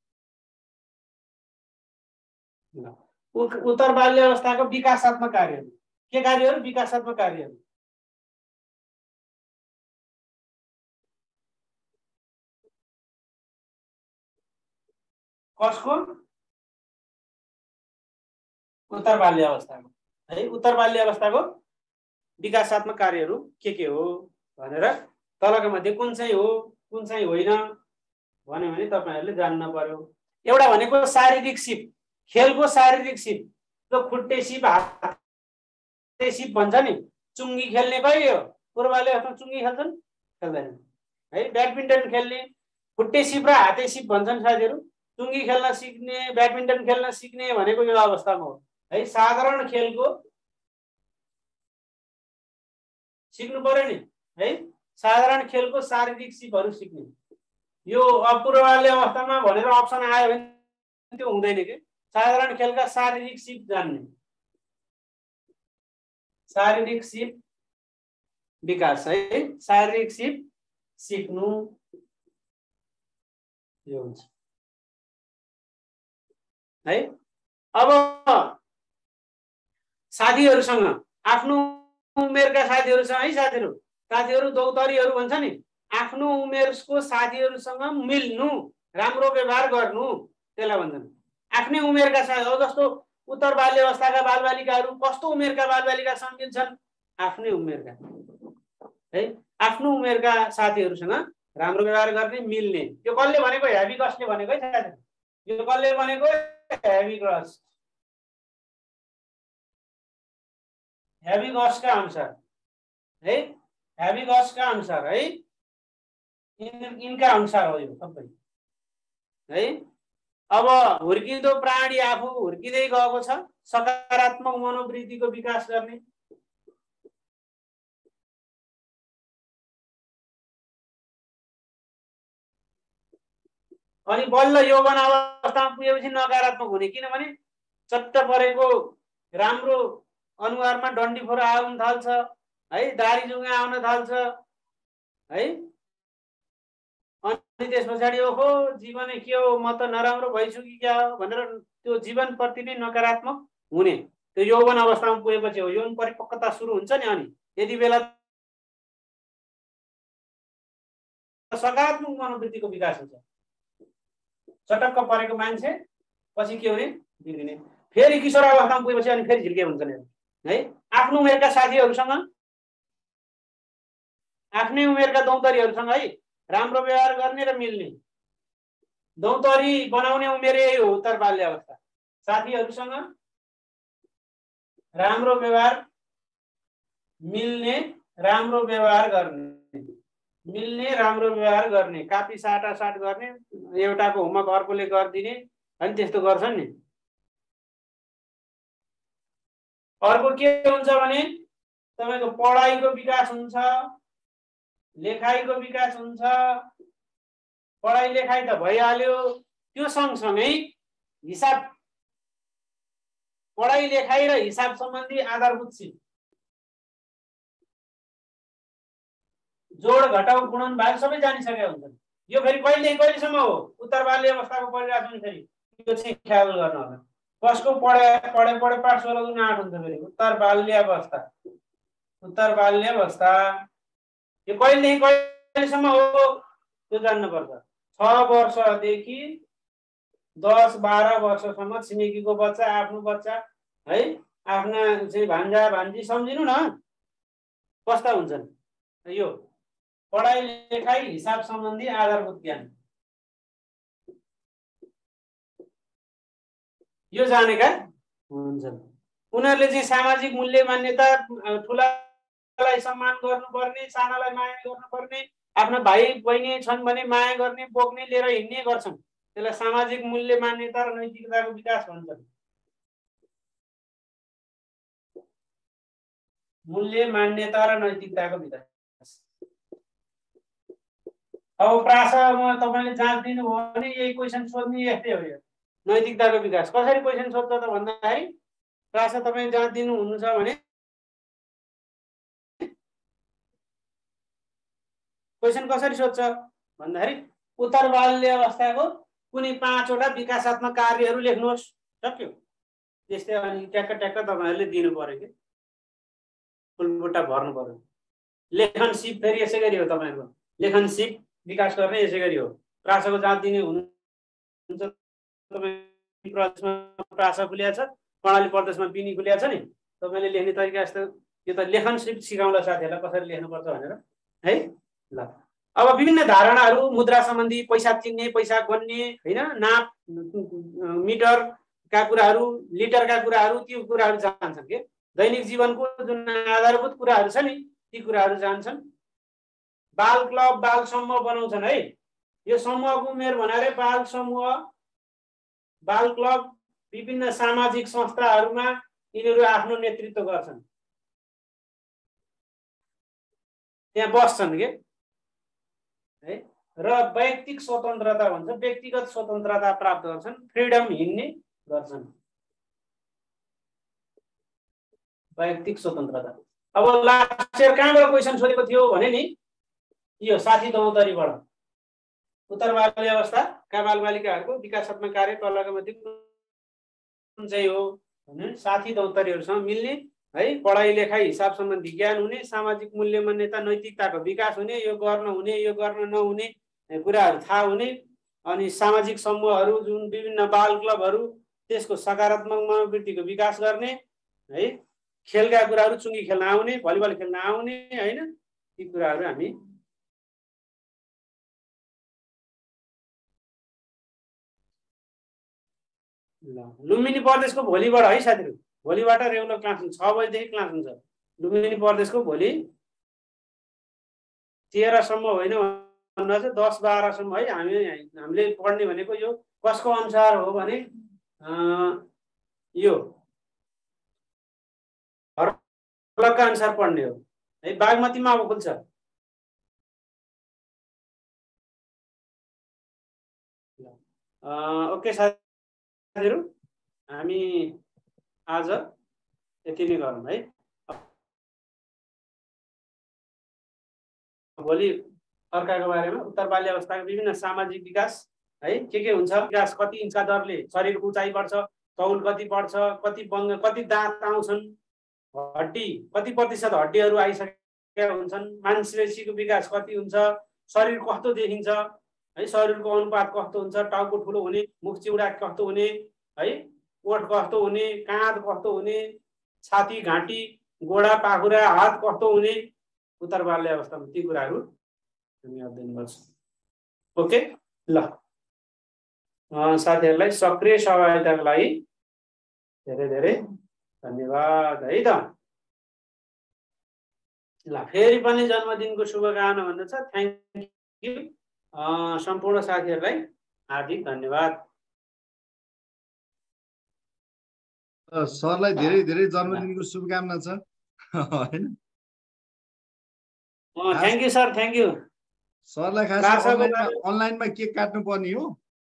उत्तर बाल्य अवस्थाको विकासात्मक कार्यहरू के कार्यहरू? विकासात्मक कार्यहरू कसको? उत्तर बाल्य अवस्थाको है। उत्तर बाल्य अवस्थाको विकासात्मक कार्यहरू के के हो भनेर तलका मध्ये कुन चाहिँ हो कुन चाहिँ होइन भन्यो भने तपाईहरुले जान्न पर्यो। एउटा भनेको शारीरिक सिप, खेलको शारीरिक सिप, जो खुट्टे सिप, हाते सिप भन्छ नि। चुङ्गी खेल्ने कहिले हो? पूर्वले आफ्नो चुङ्गी खेल्छन्? खेल्दैनन् है। ब्याडमिन्टन खेल्ने खुट्टे सिप र हाते सिप भन्छन् साथीहरु। चुङ्गी खेल्न सिक्ने, ब्याडमिन्टन खेल्न सिक्ने भनेको यो अवस्थामा हो है। साधारण खेलको सिक्नु पर्यो नि है। साधारण खेलको शारीरिक सिपहरु सिक्ने। यो अपूर्वबाल्य अवस्थामा भनेर अप्सन आयो भने त्यो हुँदैन के। साधारण खेलका शारीरिक सिप जान्ने, शारीरिक सिप विकास है। शारीरिक सिप सिक्नु यो हुन्छ है। अब साथीहरुसँग, आफ्नो उमेरका साथीहरुसँग है, साथीहरु साथीहरु दौतरीहरु भन्छ नि, आफ्नो उमेरको साथीहरुसँग मिल्नु, राम्रो व्यवहार गर्नु, त्यसलाई भन्छन्। आफ्नै उमेरका साथी, जस्तो उत्तर बाल्य अवस्थाका बालबालिकाहरु कस्तो उमेरका बालबालिकासँग मिल्छन्? आफ्नै उमेरका है। आफ्नो उमेरका साथीहरुसँग राम्रो व्यवहार गर्ने, मिल्ने। यो कसले भनेको? हेभिगसले भनेको है साथी। यो कसले भनेको? हेभिगस। हेभिगसका अनुसार है। हेभिगसका अनुसार है। इन इनका अनुसार हो यो सबै है। अब हुर्किँदो प्राणी आफू हुर्किँदै गएको छ, सकारात्मक मनोवृत्तिको विकास गर्ने। अनि बल्ल यौवन अवस्थामा पुगेपछि नकारात्मक हुने, किनभने चट्ट परेको राम्रो अनुहारमा डन्डीफोर आउन थाल्छ है, दारी जुङ्गा आउन थाल्छ है। अनि त्यसपछि ओहो जीवन के हो, म त नराम्रो भइछु कि क्या हो भनेर त्यो जीवनप्रति नै नकारात्मक हुने, त्यो यौवन अवस्थामा पुगेपछि हो। यौवन परिपक्वता सुरु हुन्छ नि, अनि यति बेला सकारात्मक मनोवृत्तिको विकास हुन्छ। चटक्क परेको मान्छे पछि के हुने? बिग्रिने। फेरि किशोर अवस्थामा पुगेपछि अनि फेरि झिल्के हुन्छन् है। आफ्नो उमेरका साथीहरुसँग, आफ्नै उमेरका दौतरीहरुसँग है राम्रो व्यवहार गर्ने र मिल्ने। दौतरी बनाउने उमेर यही हो उत्तर बाल्य अवस्था। साथीहरुसँग राम्रो व्यवहार, मिल्ने, राम्रो व्यवहार गर्ने, मिल्ने, राम्रो व्यवहार गर्ने, कापी साटासाट गर्ने, एउटाको होमवर्क अर्कोले गरिदिने अनि त्यस्तो गर्छन् नि। अर्को के हुन्छ भने तपाईको पढाइको विकास हुन्छ, लेखाइको विकास हुन्छ। पढाइ लेखाइ त भइहाल्यो, त्यो सँगसँगै हिसाब, पढाइ लेखाइ र हिसाब सम्बन्धी आधारभूत सिप, जोड घटाउ गुणन भाग सबै जानिसकेका हुन्छन्। यो फेरि कहिले कहिलेसम्म हो? उत्तर बाल्य अवस्थाको परिराख्नु फेरि यो चाहिँ ख्याल गर्नु होला। कसको पढे पढे पढे पाठ सोह्र गुण आठ हुन्छ फेरि उत्तर बाल्य अवस्था। उत्तर बाल्य अवस्था यो कहिले कहिलेसम्म हो त्यो जान्नु पर्छ। छ वर्षदेखि दस बाह्र वर्षसम्म छिमेकीको बच्चा, आफ्नो बच्चा है, आफ्ना चाहिँ भान्जा भान्जी सम्झिनु न कस्ता हुन्छन्। यो पढाइ लेखाइ हिसाब सम्बन्धी आधारभूत ज्ञान यो जानेका हुन्छन्। उनीहरूले चाहिँ सामाजिक मूल्य मान्यता, ठुलालाई सम्मान गर्नुपर्ने, सानालाई माया गर्नुपर्ने, आफ्ना भाइ बहिनी छन् भने माया गर्ने, बोक्ने, लिएर हिँड्ने गर्छन्। त्यसलाई सामाजिक मूल्य मान्यता र नैतिकताको विकास भन्छन्। मूल्य मान्यता र नैतिकताको विकास। अब प्रासमा तपाईले जाँच दिनुभयो भने यही क्वेसन सोध्ने यस्तै हो। यो नैतिकताको विकास कसरी क्वेसन सोध्छ त भन्दाखेरि प्रासा तपाईँ जहाँ दिनुहुन्छ भने क्वेसन कसरी सोध्छ भन्दाखेरि उत्तर बाल्य अवस्थाको कुनै पाँचवटा विकासात्मक कार्यहरू लेख्नुहोस् सक्यो त्यस्तै अनि ट्याक्क ट्याक्क तपाईहरुले दिनु पर्यो के फुलबुट्टा भर्नु पर्यो लेखन सिप फेरि यसै गरी हो तपाईहरुको लेखन सिप विकास गर्ने यसै गरी हो प्रासाको जहाँ दिने हुन्छ तपाईँ प्रदेशमा प्रासा खुलिया छ कर्णाली प्रदेशमा पिनी खुलिया छ नि तपाईले लेख्ने तरिका यस्तो यो त लेखन सिप सिकाउँला साथीहरुलाई कसरी लेख्नु पर्छ भनेर है ल अब विभिन्न धारणाहरू मुद्रा सम्बन्धी पैसा चिन्ने पैसा गन्ने हैन नाप मिटर का कुराहरू लिटर का कुराहरू त्यो कुराहरू जान्छन् के दैनिक जीवनको जुन आधारभूत कुराहरू छ नि ती कुराहरू जान्छन् बाल क्लब बाल समूह बनाउँछन् है यो समूहको उमेर भनेर बाल समूह बाल क्लब विभिन्न सामाजिक संस्थाहरूमा यिनीहरू आफ्नो नेतृत्व गर्छन् त्यहाँ बस्छन् के है र वैयक्तिक स्वतन्त्रता भन्छ व्यक्तिगत स्वतन्त्रता प्राप्त गर्छन् फ्रिडम हिँड्ने गर्छन् वैयक्तिक स्वतन्त्रता अब लास्ट इयर कहाँबाट क्वेसन सोधेको थियो भने नि यो साथी दौतरीबाट उत्तर बाल्य अवस्था का बालबालिकाहरूको विकासात्मक कार्य तलका मध्ये कुन चाहिँ हो भने साथी दौतरीहरूसँग मिल्ने है पढाइ लेखाइ हिसाब सम्बन्धी ज्ञान हुने सामाजिक मूल्य मान्यता नैतिकताको विकास हुने यो गर्न हुने यो गर्न नहुने कुराहरू थाहा हुने अनि सामाजिक समूहहरू जुन विभिन्न बाल क्लबहरू त्यसको सकारात्मक मनोवृत्तिको विकास गर्ने है खेलका कुराहरू चुङ्गी खेल्न आउने भलिबल खेल्न आउने हैन ती कुराहरू हामी ल लुम्बिनी प्रदेशको भोलिबाट है साथीहरु भोलिबाट रेगुलर क्लास हुन्छ छ बजेदेखि क्लास हुन्छ लुम्बिनी प्रदेशको भोलि तेह्र सम्म होइन भन्दा चाहिँ दस बाह्र सम्म है हामी हामीले पढ्ने भनेको यो कसको अनुसार हो भने यो हरलका अनुसार पढ्ने हो है बागमतीमा अब खुल्छ ओके साथीहरु हामी आज यति नै गरौँ है भोलि अर्काको बारेमा उत्तर बाल्य अवस्थाको विभिन्न सामाजिक विकास है के के हुन्छ विकास कति इन्चका दरले शरीरको उचाइ बढ्छ तौल कति बढ्छ कति बङ्ग कति दाँत आउँछन् हड्डी कति प्रतिशत हड्डीहरू आइसकेका हुन्छन् मांसपेशीको विकास कति हुन्छ शरीर कस्तो देखिन्छ है शरीरको अनुपात कस्तो हुन्छ टाउको ठुलो हुने मुख चिउडा कस्तो हुने है ओठ कस्तो हुने काँध कस्तो हुने छाती घाँटी गोडा पाखुरा हात कस्तो हुने उत्तर बाल्य अवस्थामा ती कुराहरू हामी अध्ययन गर्छौँ ओके ल साथीहरूलाई सक्रिय सहभागिताको लागि धेरै धेरै धन्यवाद है त ल फेरि पनि जन्मदिनको शुभकामना भन्दछ थ्यांक यू सम्पूर्ण साथीहरूलाई हार्दिक धन्यवाद सरलाई धेरै धेरै जन्मदिनको शुभकामना छ हैन thank you sir thank you सरलाई खास अनलाइनमा केक काट्नु पर्ने हो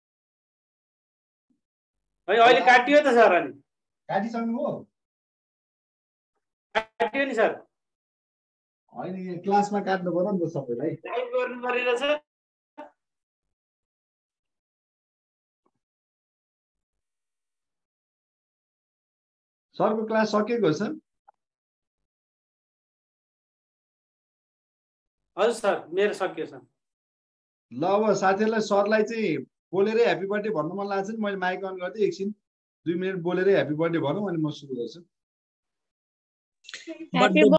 है अहिले काटियो त सर अनि काटिसक्नु हो काटियो नि सर हैन यहाँ क्लासमा काट्नु पर्यो नि त सबैलाई लाइभ गर्नु पर्यो छ सरको क्लास सकेको छ हजुर सर मेरो सकियो सर ल अब साथीहरुलाई सरलाई चाहिँ बोलेरै ह्यापी बर्थडे भन्नु मन लाग्छ नि मैले माइक अन गर्दै एकछिन दुई मिनेट बोलेरै ह्यापी बर्थडे भनौँ अनि म सुरु गर्छु